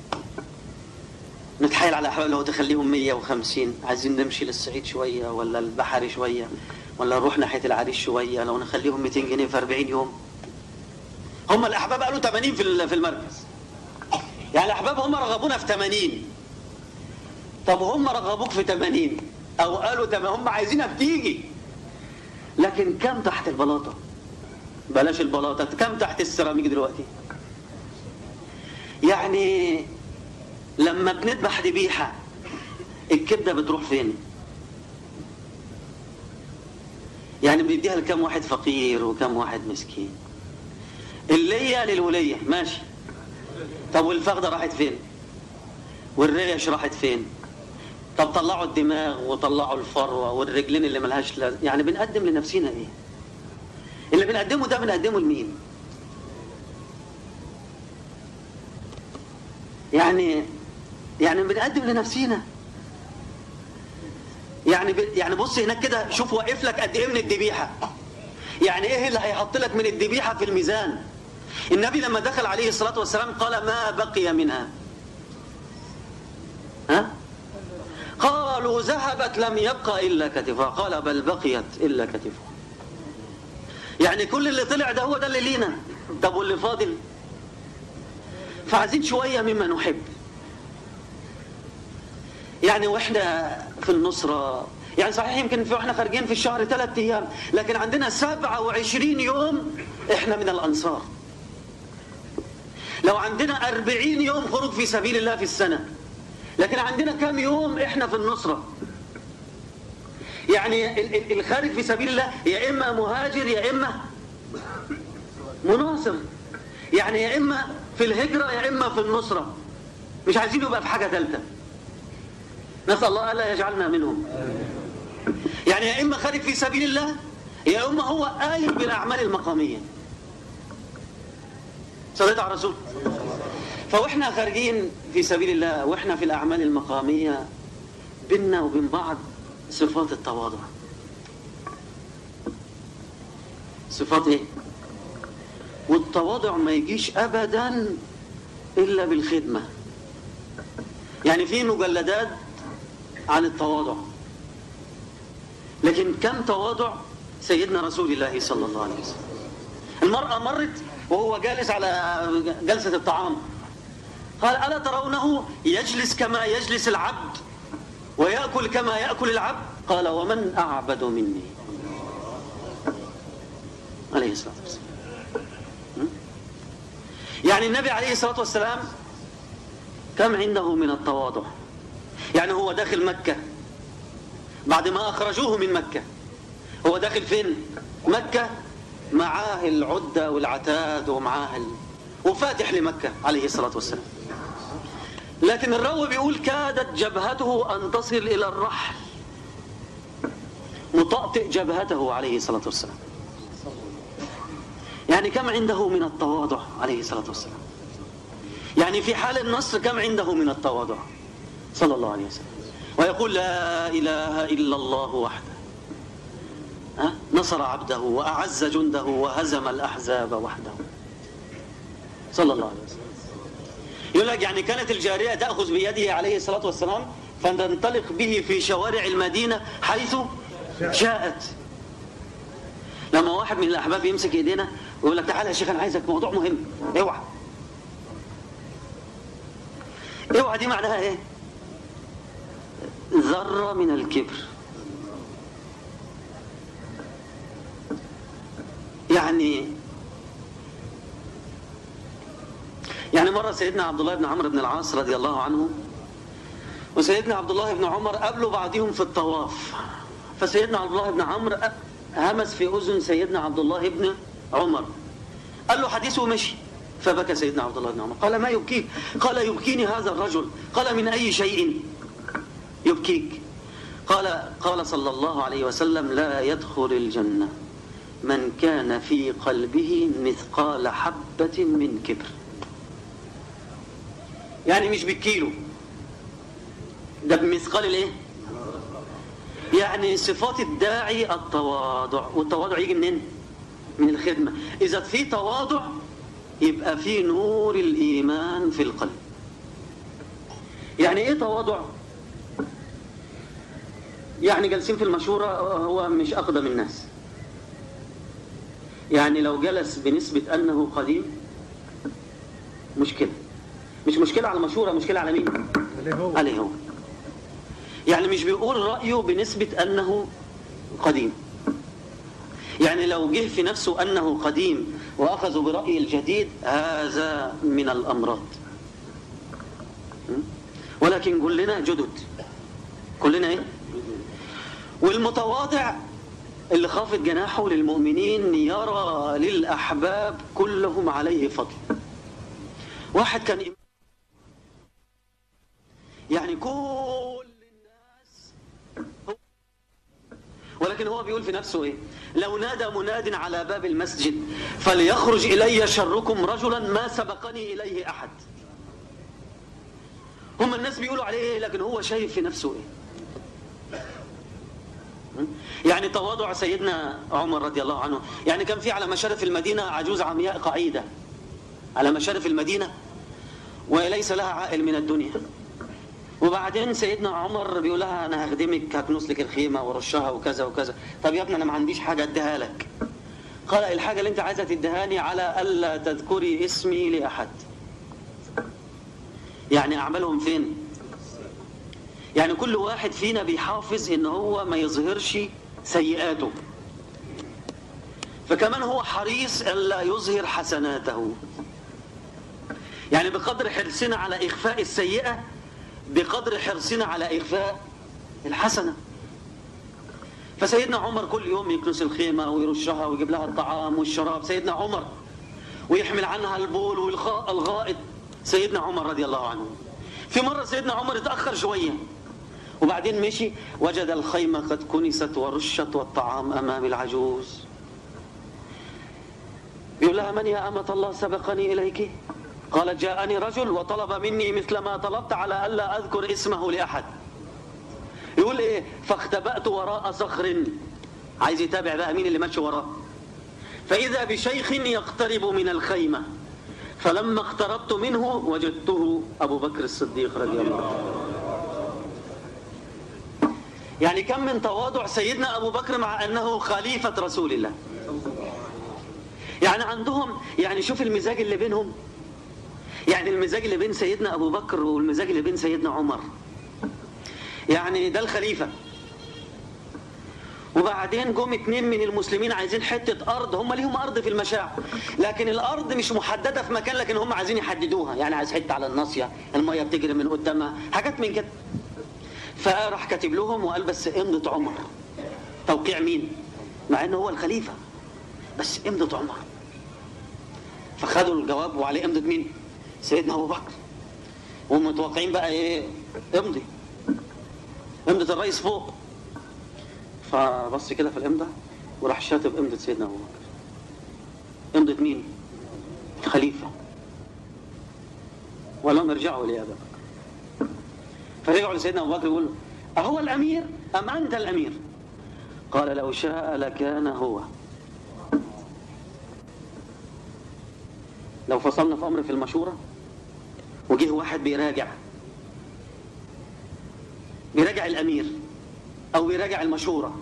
نتحايل على أحباب لو تخليهم مية وخمسين، عايزين نمشي للصعيد شوية ولا البحري شوية ولا نروح ناحية العريش شوية، لو نخليهم مئتين جنيه في أربعين يوم. هم الأحباب قالوا ثمانين في المركز، يعني الأحباب هم رغبونا في ثمانين. طب هم رغبوك في ثمانين أو قالوا تمام هم عايزينك تيجي، لكن كم تحت البلاطة؟ بلاش البلاطة، كم تحت السيراميك دلوقتي؟ يعني لما بنذبح ذبيحة الكبدة بتروح فين؟ يعني بنديها لكم واحد فقير وكم واحد مسكين. اللية للولية ماشي، طب والفخدة راحت فين؟ والريش راحت فين؟ طب طلعوا الدماغ وطلعوا الفروة والرجلين اللي ملهاش لازمة. يعني بنقدم لنفسنا ايه؟ اللي بنقدمه ده بنقدمه لمين؟ يعني يعني بنقدم لنفسينا. يعني ب... يعني بص هناك كده، شوف واقف لك قد ايه من الذبيحه. يعني ايه اللي هيحط لك من الذبيحه في الميزان؟ النبي لما دخل عليه الصلاه والسلام قال ما بقي منها؟ ها؟ قالوا ذهبت لم يبقى الا كتفها، قال بل بقيت الا كتفها. يعني كل اللي طلع ده هو ده اللي لينا. طب واللي فاضل؟ فعايزين شويه مما نحب. يعني واحنا في النصرة، يعني صحيح يمكن في واحنا خارجين في الشهر ثلاث ايام، لكن عندنا سبعة وعشرين يوم احنا من الانصار. لو عندنا أربعين يوم خروج في سبيل الله في السنة، لكن عندنا كم يوم احنا في النصرة؟ يعني الخارج في سبيل الله يا اما مهاجر يا اما مناصر، يعني يا اما في الهجرة يا اما في النصرة، مش عايزين يبقى في حاجة ثالثة. نسأل الله ألا يجعلنا منهم. يعني يا إما خارج في سبيل الله يا إما هو قايم بالأعمال المقامية. صليت على الرسول. فوإحنا خارجين في سبيل الله وإحنا في الأعمال المقامية بيننا وبين بعض صفات التواضع. صفات إيه؟ والتواضع ما يجيش أبدا إلا بالخدمة. يعني في مجلدات عن التواضع، لكن كم تواضع سيدنا رسول الله صلى الله عليه وسلم. المرأة مرت وهو جالس على جلسة الطعام، قال ألا ترونه يجلس كما يجلس العبد ويأكل كما يأكل العبد؟ قال ومن أعبد مني عليه الصلاة والسلام. يعني النبي عليه الصلاة والسلام كم عنده من التواضع. يعني هو داخل مكة بعد ما أخرجوه من مكة، هو داخل فين؟ مكة، معاه العدة والعتاد ومعاه ال... وفاتح لمكة عليه الصلاة والسلام. لكن الراوي بيقول كادت جبهته أن تصل إلى الرحل، مطأطئ جبهته عليه الصلاة والسلام. يعني كم عنده من التواضع عليه الصلاة والسلام. يعني في حال النصر كم عنده من التواضع صلى الله عليه وسلم. ويقول لا إله إلا الله وحده أه؟ نصر عبده وأعز جنده وهزم الأحزاب وحده صلى الله عليه وسلم. يقول لك يعني كانت الجارية تأخذ بيده عليه الصلاة والسلام فتنطلق به في شوارع المدينة حيث شاءت. لما واحد من الأحباب يمسك إيدينا ويقول لك تعالى يا شيخ أنا عايزك موضوع مهم، اوعى اوعى دي معناها ايه؟ ذرة من الكبر. يعني يعني مرة سيدنا عبد الله بن عمرو بن العاص رضي الله عنه وسيدنا عبد الله بن عمر قابلوا بعضهم في الطواف، فسيدنا عبد الله بن عمرو همس في أذن سيدنا عبد الله بن عمر، قال له حديثه مشي، فبكى سيدنا عبد الله بن عمر. قال ما يبكيك؟ قال يبكيني هذا الرجل. قال من أي شيء يبكيك؟ قال قال صلى الله عليه وسلم لا يدخل الجنة من كان في قلبه مثقال حبة من كبر. يعني مش بالكيلو، ده بمثقال الايه؟ يعني صفات الداعي التواضع، والتواضع يجي منين؟ من الخدمة. إذا في تواضع يبقى في نور الإيمان في القلب. يعني إيه تواضع؟ يعني جالسين في المشورة هو مش أقدم الناس، يعني لو جلس بنسبة أنه قديم مشكلة، مش مشكلة على المشورة، مشكلة على مين؟ عليه هو. عليه هو. يعني مش بيقول رأيه بنسبة أنه قديم، يعني لو جه في نفسه أنه قديم وأخذوا برأي الجديد هذا من الأمراض. ولكن كلنا جدد، كلنا إيه؟ والمتواضع اللي خافض جناحه للمؤمنين يرى للأحباب كلهم عليه فضل. واحد كان يعني كل الناس هو، ولكن هو بيقول في نفسه ايه؟ لو نادى مناد على باب المسجد فليخرج إلي شركم رجلا ما سبقني إليه أحد. هم الناس بيقولوا عليه ايه، لكن هو شايف في نفسه ايه؟ يعني تواضع سيدنا عمر رضي الله عنه، يعني كان في على مشارف المدينة عجوز عمياء قعيدة على مشارف المدينة وليس لها عائل من الدنيا، وبعدين سيدنا عمر بيقول لها أنا هخدمك، هكنس لك الخيمة ورشها وكذا وكذا. طب يا ابني أنا ما عنديش حاجة أديها لك. قال الحاجة اللي أنت عايزة تديهاني على ألا تذكري اسمي لأحد. يعني أعمالهم فين؟ يعني كل واحد فينا بيحافظ إن هو ما يظهرش سيئاته، فكمان هو حريص ألا يظهر حسناته. يعني بقدر حرصنا على إخفاء السيئة بقدر حرصنا على إخفاء الحسنة. فسيدنا عمر كل يوم يكنس الخيمة ويرشها ويجيب لها الطعام والشراب سيدنا عمر، ويحمل عنها البول والغائط سيدنا عمر رضي الله عنه. في مرة سيدنا عمر اتأخر شوية وبعدين مشي، وجد الخيمة قد كنست ورشت والطعام أمام العجوز. يقول لها من يا أمة الله سبقني إليك؟ قالت جاءني رجل وطلب مني مثل ما طلبت على ألا أذكر اسمه لأحد. يقول إيه؟ فاختبأت وراء صخر، عايز يتابع بقى مين اللي ماشي وراه. فإذا بشيخ يقترب من الخيمة، فلما اقتربت منه وجدته أبو بكر الصديق رضي الله عنه. يعني كم من تواضع سيدنا أبو بكر مع أنه خليفة رسول الله. يعني عندهم، يعني شوف المزاج اللي بينهم، يعني المزاج اللي بين سيدنا أبو بكر والمزاج اللي بين سيدنا عمر. يعني ده الخليفة، وبعدين جم اتنين من المسلمين عايزين حتة أرض، هم ليهم أرض في المشاع لكن الأرض مش محددة في مكان، لكن هم عايزين يحددوها، يعني عايز حتة على الناصية المية بتجري من قدامها، حاجات من كده. فراح كاتب لهم وقال بس امضة عمر. توقيع مين؟ مع انه هو الخليفة، بس امضة عمر. فخدوا الجواب وعليه امضة مين؟ سيدنا أبو بكر. وهم متوقعين بقى ايه؟ امضي امضة الرئيس فوق. فبص كده في الامضة وراح شاتب امضة سيدنا أبو بكر. امضة مين؟ الخليفة. ولم يرجعوا لأبي بكر. فرجعوا لسيدنا أبو بكر يقولوا أهو الأمير أم أنت الأمير؟ قال لو شاء لكان هو. لو فصلنا في أمر في المشورة وجيه واحد بيراجع بيراجع الأمير أو بيراجع المشورة،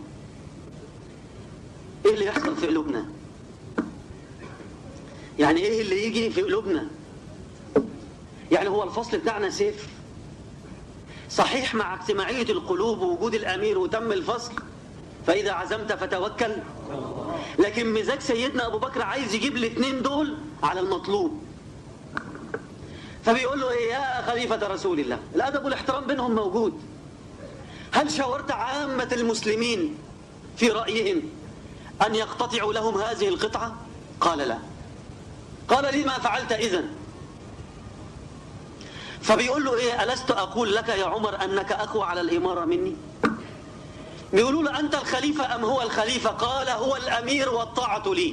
إيه اللي يحصل في قلوبنا؟ يعني إيه اللي يجي في قلوبنا؟ يعني هو الفصل بتاعنا سيف صحيح مع اجتماعية القلوب ووجود الأمير وتم الفصل، فإذا عزمت فتوكل، لكن مزاج سيدنا أبو بكر عايز يجيب الاثنين دول على المطلوب. فبيقول له إيه يا خليفة رسول الله، الأدب والاحترام بينهم موجود، هل شاورت عامة المسلمين في رأيهم أن يقتطعوا لهم هذه القطعة؟ قال لا. قال لي ما فعلت إذن؟ فبيقول له إيه ألست أقول لك يا عمر أنك أقوى على الإمارة مني؟ بيقولوا له أنت الخليفة أم هو الخليفة؟ قال هو الأمير والطاعة لي.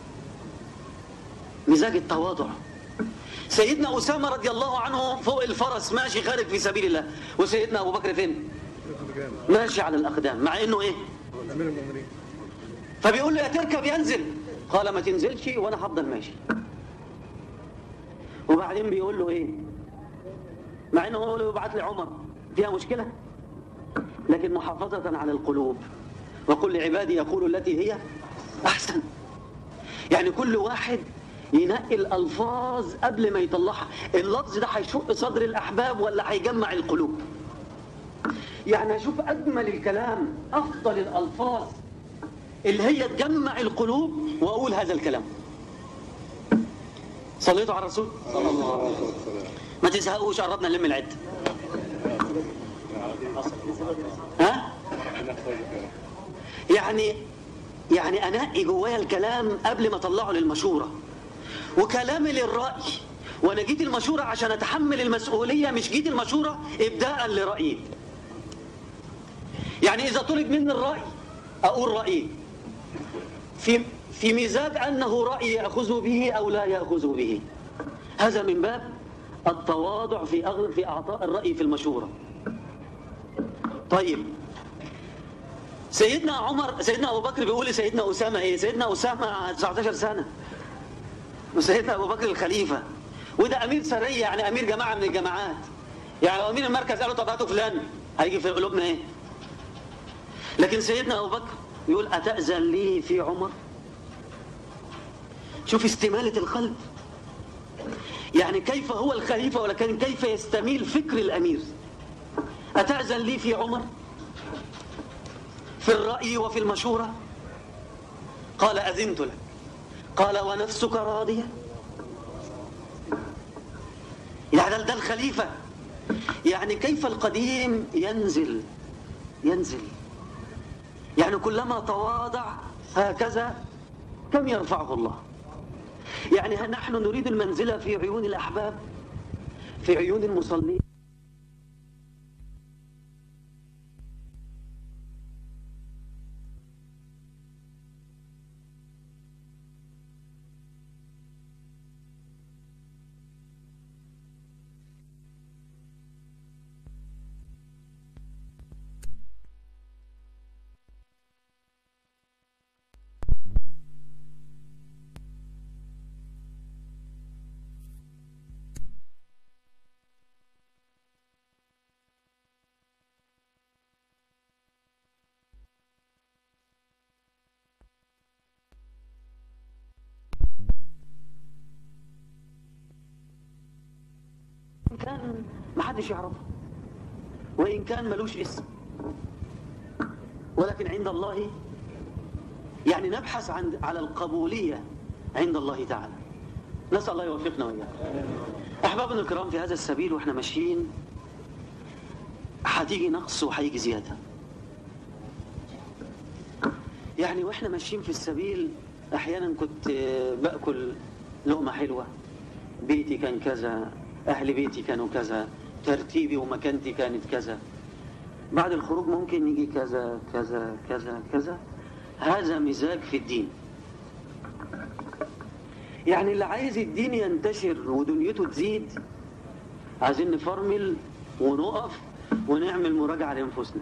مزاج التواضع. سيدنا أسامة رضي الله عنه فوق الفرس ماشي خارج في سبيل الله، وسيدنا أبو بكر فين؟ ماشي على الأقدام مع إنه إيه؟ أمير المؤمنين. فبيقول له يا تركب ينزل، قال ما تنزلش وأنا هفضل ماشي. وبعدين بيقول له إيه؟ مع إنه هو يبعت لي عمر فيها مشكلة، لكن محافظة على القلوب، وقل لعبادي يقولوا التي هي أحسن. يعني كل واحد ينقي الألفاظ قبل ما يطلعها. اللفظ ده هيشق صدر الأحباب ولا هيجمع القلوب؟ يعني هشوف أجمل الكلام، أفضل الألفاظ اللي هي تجمع القلوب وأقول هذا الكلام. صليتوا على الرسول صلى الله عليه وسلم. ما تزهقوش، قربنا نلم العد. ها؟ يعني يعني أنقي جوايا الكلام قبل ما أطلعه للمشورة، وكلامي للرأي. وأنا جيت المشورة عشان أتحمل المسؤولية، مش جيت المشورة إبداء لرأيي. يعني إذا طلب مني الرأي أقول رأيي في في مزاج أنه رأي يأخذ به أو لا يأخذ به. هذا من باب التواضع في أغلب في إعطاء الرأي في المشورة. طيب سيدنا عمر سيدنا أبو بكر بيقول لسيدنا أسامة إيه؟ سيدنا أسامة تسعة عشر سنة، وسيدنا أبو بكر الخليفة، وده أمير سرية، يعني أمير جماعة من الجماعات. يعني لو أمير المركز قالوا طب هاتوا فلان، هيجي في قلوبنا إيه؟ لكن سيدنا أبو بكر يقول أتأذن لي في عمر؟ شوف استمالة القلب. يعني كيف هو الخليفة، ولكن كيف يستميل فكر الأمير. أتأذن لي في عمر في الرأي وفي المشورة؟ قال أذنت لك. قال ونفسك راضية؟ يعني ده الخليفة. يعني كيف القديم ينزل ينزل يعني كلما تواضع هكذا كم يرفعه الله. يعني نحن نريد المنزلة في عيون الأحباب، في عيون المصلين. كان محدش يعرفه، وإن كان ملوش اسم، ولكن عند الله يعني نبحث عن على القبولية عند الله تعالى. نسأل الله يوفقنا وإياكم. أحبابنا الكرام، في هذا السبيل وإحنا ماشيين هتيجي نقص وهيجي زيادة. يعني وإحنا ماشيين في السبيل أحيانا كنت بأكل لقمة حلوة، بيتي كان كذا، أهل بيتي كانوا كذا، ترتيبي ومكانتي كانت كذا. بعد الخروج ممكن يجي كذا كذا كذا كذا. هذا مزاج في الدين. يعني اللي عايز الدين ينتشر ودنيته تزيد، عايزين نفرمل ونقف ونعمل مراجعة لأنفسنا.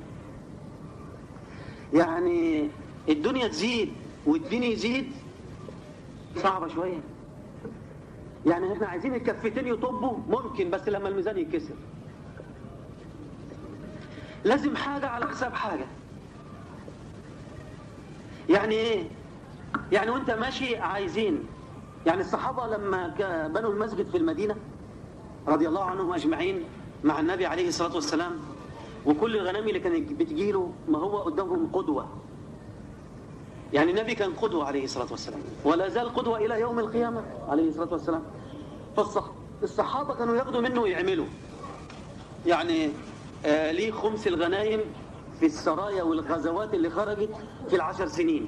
يعني الدنيا تزيد والدين يزيد صعبة شوية. يعني احنا عايزين الكفتين يطبوا ممكن، بس لما الميزان يتكسر لازم حاجة على حساب حاجة. يعني ايه؟ يعني وانت ماشي عايزين، يعني الصحابة لما بنوا المسجد في المدينة رضي الله عنهم أجمعين مع النبي عليه الصلاة والسلام، وكل الغنم اللي كانت بتجيله ما هو قدامهم قدوة. يعني النبي كان قدوة عليه الصلاة والسلام، ولا زال قدوة إلى يوم القيامة عليه الصلاة والسلام. فالصحابة كانوا ياخدوا منه ويعملوا. يعني آه ليه خمس الغنائم في السرايا والغزوات اللي خرجت في العشر سنين،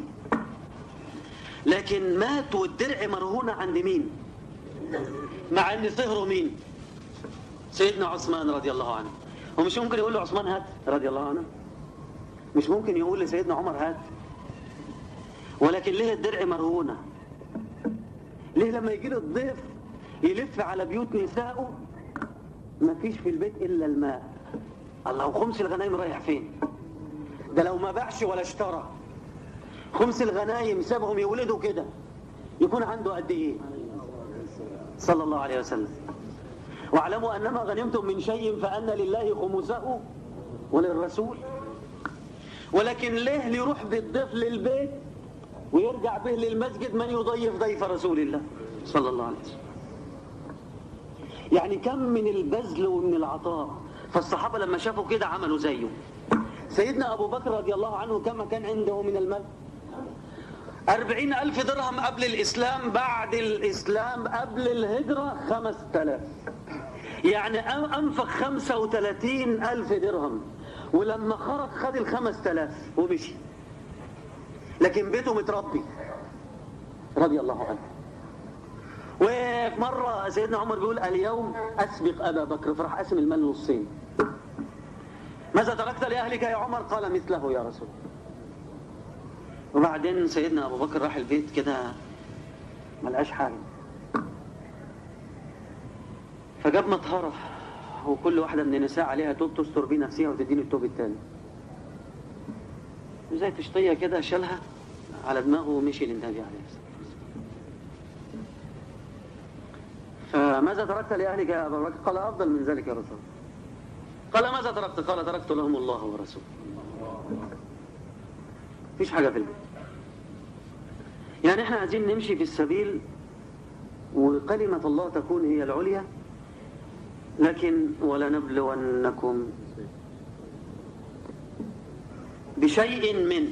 لكن مات والدرع مرهونة عند مين؟ مع ان صهره مين؟ سيدنا عثمان رضي الله عنه. ومش ممكن يقول له عثمان هات رضي الله عنه، مش ممكن يقول لسيدنا عمر هات، ولكن ليه الدرع مرهونة؟ ليه لما يجي له الضيف يلف على بيوت نسائه ما فيش في البيت إلا الماء الله، وخمس الغنايم رايح فين؟ ده لو ما باعش ولا اشترى خمس الغنايم سابهم يولدوا كده يكون عنده قد ايه؟ صلى الله عليه وسلم. واعلموا انما غنمتم من شيء فان لله خمسه وللرسول. ولكن ليه يروح بالضيف للبيت ويرجع به للمسجد من يضيف ضيف رسول الله صلى الله عليه وسلم؟ يعني كم من البذل ومن العطاء. فالصحابة لما شافوا كده عملوا زيه. سيدنا أبو بكر رضي الله عنه كما كان عنده من المال أربعين ألف درهم قبل الإسلام، بعد الإسلام قبل الهجرة خمس تلاف، يعني أنفق خمسة وثلاثين ألف درهم، ولما خرج خد الخمس تلاف ومشي، لكن بيته متربي رضي الله عنه. ومرة سيدنا عمر بيقول اليوم أسبق أبا بكر، فراح قسم المال نصين. ماذا تركت لأهلك يا عمر؟ قال مثله يا رسول. وبعدين سيدنا أبو بكر راح البيت كده ما لقاش حاجة، فجاب مطهرة وكل واحدة من النساء عليها توب تستر بيه نفسها وتديني التوب التاني، زي تشطية كده، شالها على دماغه ومشي للنبي عليه الصلاة والسلام. فماذا تركت لأهلك يا أبا بكر؟ قال أفضل من ذلك يا رسول. قال ماذا تركت؟ قال تركت لهم الله ورسوله. مفيش حاجة في البيت. يعني احنا عايزين نمشي في السبيل وكلمة الله تكون هي العليا، لكن ولنبلونكم بشيء من،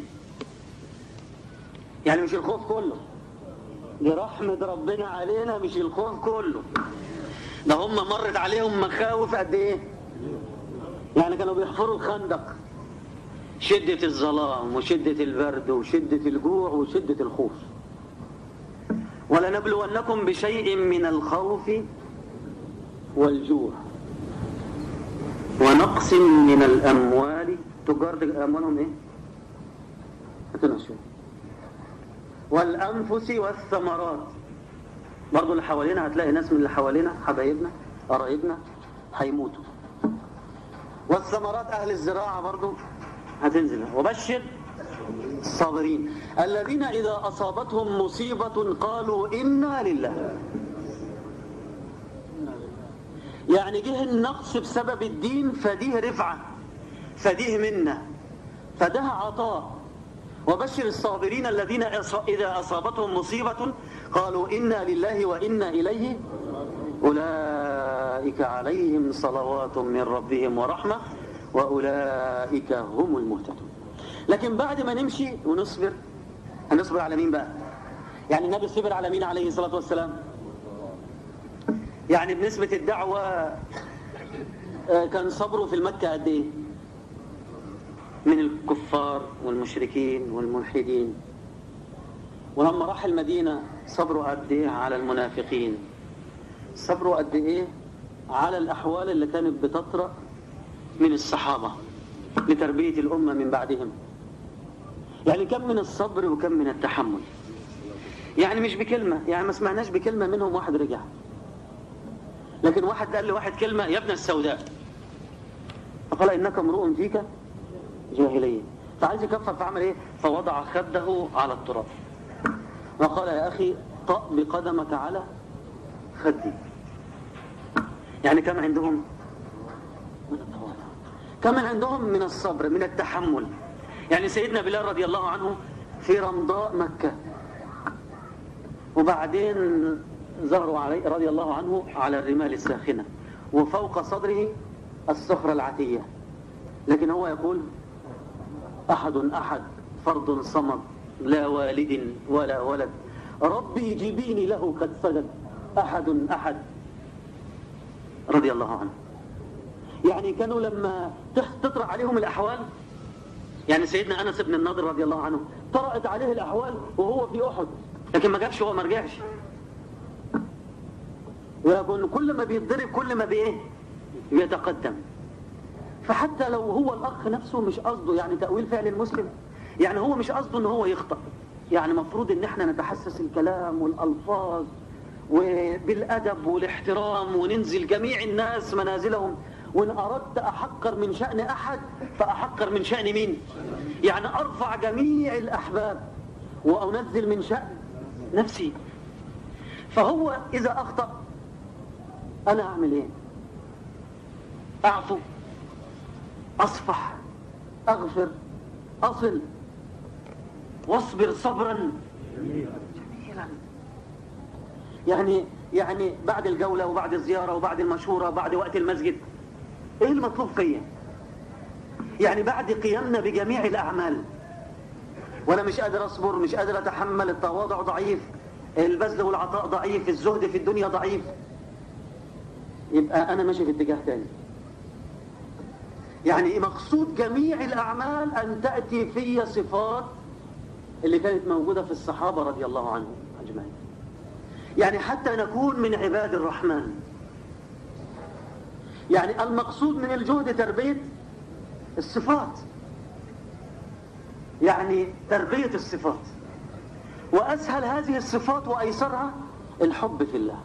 يعني مش الخوف كله، لرحمة ربنا علينا مش الخوف كله، ده هم مرت عليهم مخاوف قد ايه؟ يعني كانوا بيحفروا الخندق، شدة الظلام وشدة البرد وشدة الجوع وشدة الخوف. ولنبلونكم بشيء من الخوف والجوع ونقص من الأموال. تجار أموالهم إيه؟ هتنشوا. والأنفس والثمرات. برضو اللي حوالينا هتلاقي ناس من اللي حوالينا حبايبنا قرايبنا هيموتوا. والثمرات أهل الزراعة برضو هتنزل. وبشر الصابرين الذين إذا أصابتهم مصيبة قالوا إنا لله. يعني جه النقص بسبب الدين، فديه رفعة، فديه منة، فده عطاء. وبشر الصابرين الذين إذا أصابتهم مصيبة قالوا إنا لله وإنا إليه أولئك عليهم صلوات من ربهم ورحمة وأولئك هم المهتدون. لكن بعد ما نمشي ونصبر، هنصبر على مين بقى؟ يعني النبي صبر على مين عليه الصلاة والسلام؟ يعني بنسبة الدعوة كان صبره في المكة قد ايه؟ من الكفار والمشركين والملحدين. ولما راح المدينة صبروا قد ايه على المنافقين؟ صبروا قد ايه على الأحوال اللي كانت بتطرأ من الصحابة لتربية الأمة من بعدهم. يعني كم من الصبر وكم من التحمل. يعني مش بكلمة، يعني ما سمعناش بكلمة منهم واحد رجع، لكن واحد قال لواحد كلمة يا ابن السوداء، فقال إنك امرؤ فيك جاهلية، فعايز يكفر، فعمل ايه؟ فوضع خده على التراب وقال يا أخي طأ بقدمك على خدي. يعني كم عندهم من التواضع، كم عندهم من الصبر، من التحمل. يعني سيدنا بلال رضي الله عنه في رمضاء مكة، وبعدين ظهروا عليه رضي الله عنه على الرمال الساخنة وفوق صدره الصخرة العتية، لكن هو يقول أحد أحد فرد صمد لا والد ولا ولد ربي جبيني له قد سجد أحد أحد رضي الله عنه. يعني كانوا لما تطرأ عليهم الأحوال، يعني سيدنا أنس بن النضر رضي الله عنه طرأت عليه الأحوال وهو في أحد، لكن ما جابش، هو ما رجعش، ويقول كل ما بيتضرب كل ما بإيه بيتقدم. فحتى لو هو الأخ نفسه مش قصده، يعني تأويل فعل المسلم، يعني هو مش قصده ان هو يخطأ، يعني مفروض ان احنا نتحسس الكلام والألفاظ وبالأدب والاحترام وننزل جميع الناس منازلهم وإن أردت أحقر من شأن أحد فأحقر من شأن مين؟ يعني أرفع جميع الأحباب وأنزل من شأن نفسي. فهو إذا أخطأ أنا أعمل إيه؟ أعفو، أصفح، أغفر، أصل، واصبر صبرا جميلا. يعني يعني بعد الجولة وبعد الزيارة وبعد المشورة وبعد وقت المسجد إيه المطلوب فيا؟ يعني بعد قيامنا بجميع الأعمال وأنا مش قادر أصبر، مش قادر أتحمل، التواضع ضعيف، البذل والعطاء ضعيف، الزهد في الدنيا ضعيف، يبقى أنا ماشي في اتجاه تاني. يعني مقصود جميع الأعمال أن تأتي في صفات اللي كانت موجودة في الصحابة رضي الله عنهم أجمعين. يعني حتى نكون من عباد الرحمن. يعني المقصود من الجهد تربية الصفات، يعني تربية الصفات، وأسهل هذه الصفات وأيسرها الحب في الله.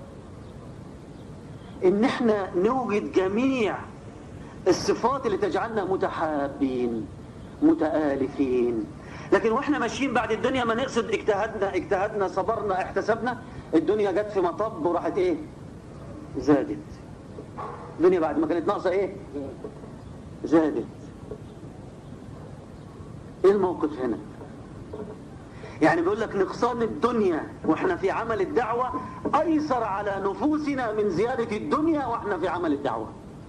إن احنا نوجد جميع الصفات اللي تجعلنا متحابين متآلفين. لكن واحنا ماشيين بعد الدنيا ما نقصد اجتهدنا اجتهدنا صبرنا احتسبنا، الدنيا جت في مطب وراحت ايه؟ زادت. الدنيا بعد ما كانت ناقصة ايه؟ زادت. ايه الموقف هنا؟ يعني بيقول لك نقصان الدنيا واحنا في عمل الدعوة ايسر على نفوسنا من زيادة الدنيا واحنا في عمل الدعوة.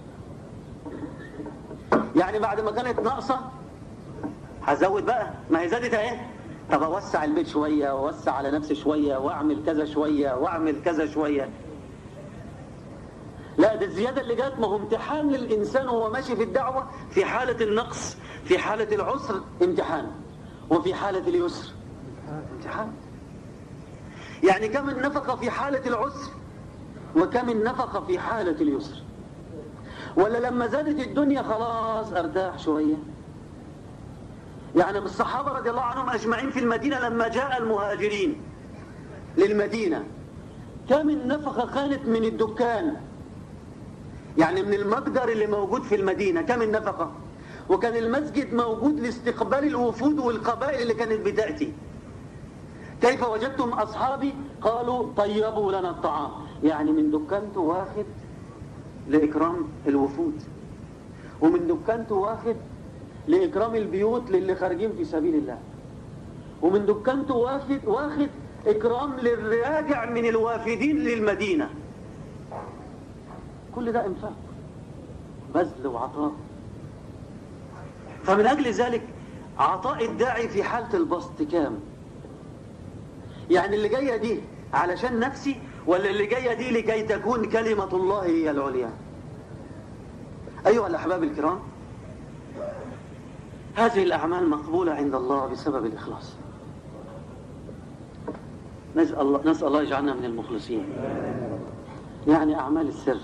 يعني بعد ما كانت ناقصة هزود بقى، ما هي زادت اهي، طب اوسع البيت شوية واوسع على نفسي شوية واعمل كذا شوية واعمل كذا شوية. لا، ده الزيادة اللي جات ما هو امتحان للإنسان وهو ماشي في الدعوة. في حالة النقص، في حالة العسر امتحان، وفي حالة اليسر امتحان. يعني كم النفقة في حالة العسر وكم النفقة في حالة اليسر. ولا لما زادت الدنيا خلاص ارتاح شوية. يعني من الصحابة رضي الله عنهم أجمعين في المدينة لما جاء المهاجرين للمدينة كم النفقة كانت من الدكان، يعني من المتجر اللي موجود في المدينة كم النفقة، وكان المسجد موجود لاستقبال الوفود والقبائل اللي كانت بتأتي. كيف وجدتم أصحابي؟ قالوا طيبوا لنا الطعام. يعني من دكانته واخد لإكرام الوفود، ومن دكانته واخد لإكرام البيوت للي خارجين في سبيل الله، ومن دكانته واخد واخد إكرام للراجع من الوافدين للمدينة. كل ده انفاق، بذل وعطاء. فمن أجل ذلك عطاء الداعي في حالة البسط كام؟ يعني اللي جاية دي علشان نفسي ولا اللي جاية دي لكي تكون كلمة الله هي العليا؟ أيها الأحباب الكرام، هذه الأعمال مقبولة عند الله بسبب الإخلاص. نسأل الله, نسأل الله يجعلنا من المخلصين. يعني أعمال السر،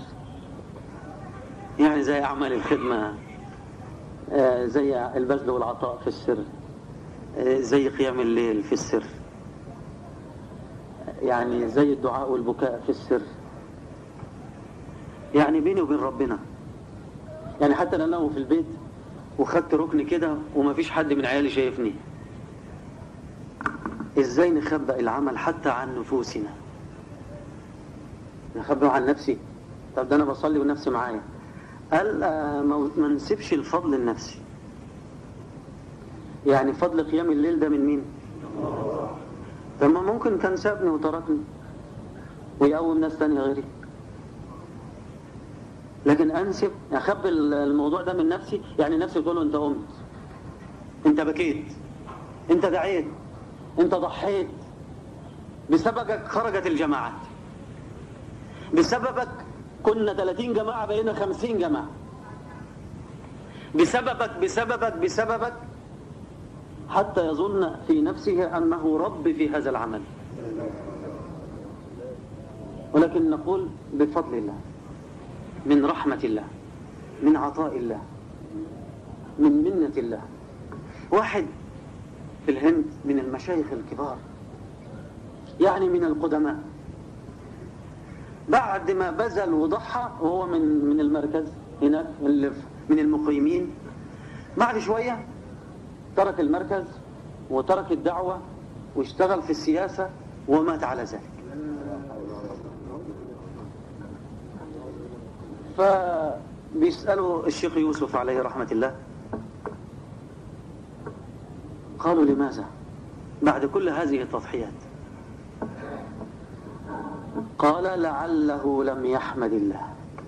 يعني زي أعمال الخدمة، زي البذل والعطاء في السر، زي قيام الليل في السر، يعني زي الدعاء والبكاء في السر، يعني بيني وبين ربنا. يعني حتى لو في البيت وخدت ركن كده وما فيش حد من عيالي شايفني، ازاي نخبأ العمل حتى عن نفوسنا؟ نخبأ عن نفسي؟ طب ده انا بصلي ونفسي معايا. قال ما نسيبش الفضل لنفسي. يعني فضل قيام الليل ده من مين؟ طب ما ممكن كان سابني وتركني ويقوم ناس تانية غيري، لكن انسب اخبي الموضوع ده من نفسي. يعني نفسي تقول له انت قمت، انت بكيت، انت دعيت، انت ضحيت، بسببك خرجت الجماعات، بسببك كنا ثلاثين جماعة بقينا خمسين جماعة، بسببك بسببك بسببك حتى يظن في نفسه أنه رب في هذا العمل. ولكن نقول بفضل الله، من رحمة الله، من عطاء الله، من منة الله. واحد في الهند من المشايخ الكبار، يعني من القدماء، بعد ما بذل وضحى وهو من من المركز هناك اللي من المقيمين، بعد شوية ترك المركز وترك الدعوة واشتغل في السياسة ومات على ذلك. فبيسألوا الشيخ يوسف عليه رحمة الله، قالوا لماذا بعد كل هذه التضحيات؟ قال لعله لم يحمد الله.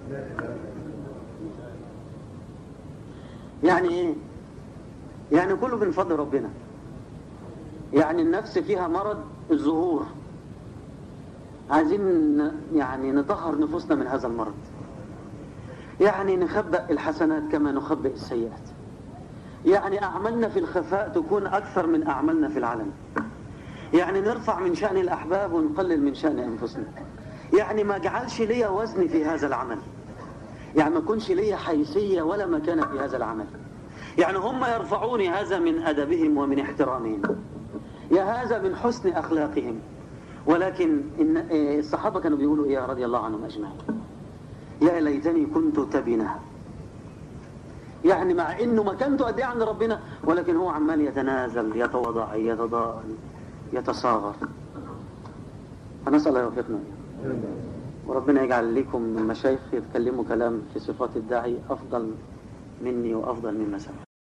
يعني ايه؟ يعني كله من فضل ربنا. يعني النفس فيها مرض الظهور، عايزين يعني نطهر نفوسنا من هذا المرض، يعني نخبأ الحسنات كما نخبئ السيئات، يعني أعمالنا في الخفاء تكون أكثر من أعمالنا في العلن، يعني نرفع من شأن الأحباب ونقلل من شأن أنفسنا، يعني ما جعلش ليا وزن في هذا العمل، يعني ما كنش ليا حيثية ولا مكانة في هذا العمل. يعني هم يرفعوني، هذا من أدبهم ومن احترامهم، يا هذا من حسن أخلاقهم. ولكن إن الصحابة كانوا بيقولوا إيه رضي الله عنهم أجمعين؟ يا ليتني كنت تبنا. يعني مع إنه مكانته قد إيه عند ربنا، ولكن هو عمال يتنازل، يتواضع، يتضاءل، يتصاغر. فنسأل الله يوفقنا، وربنا يجعل لكم من مشايخ يتكلموا كلام في صفات الداعي أفضل مني وأفضل مما سمع.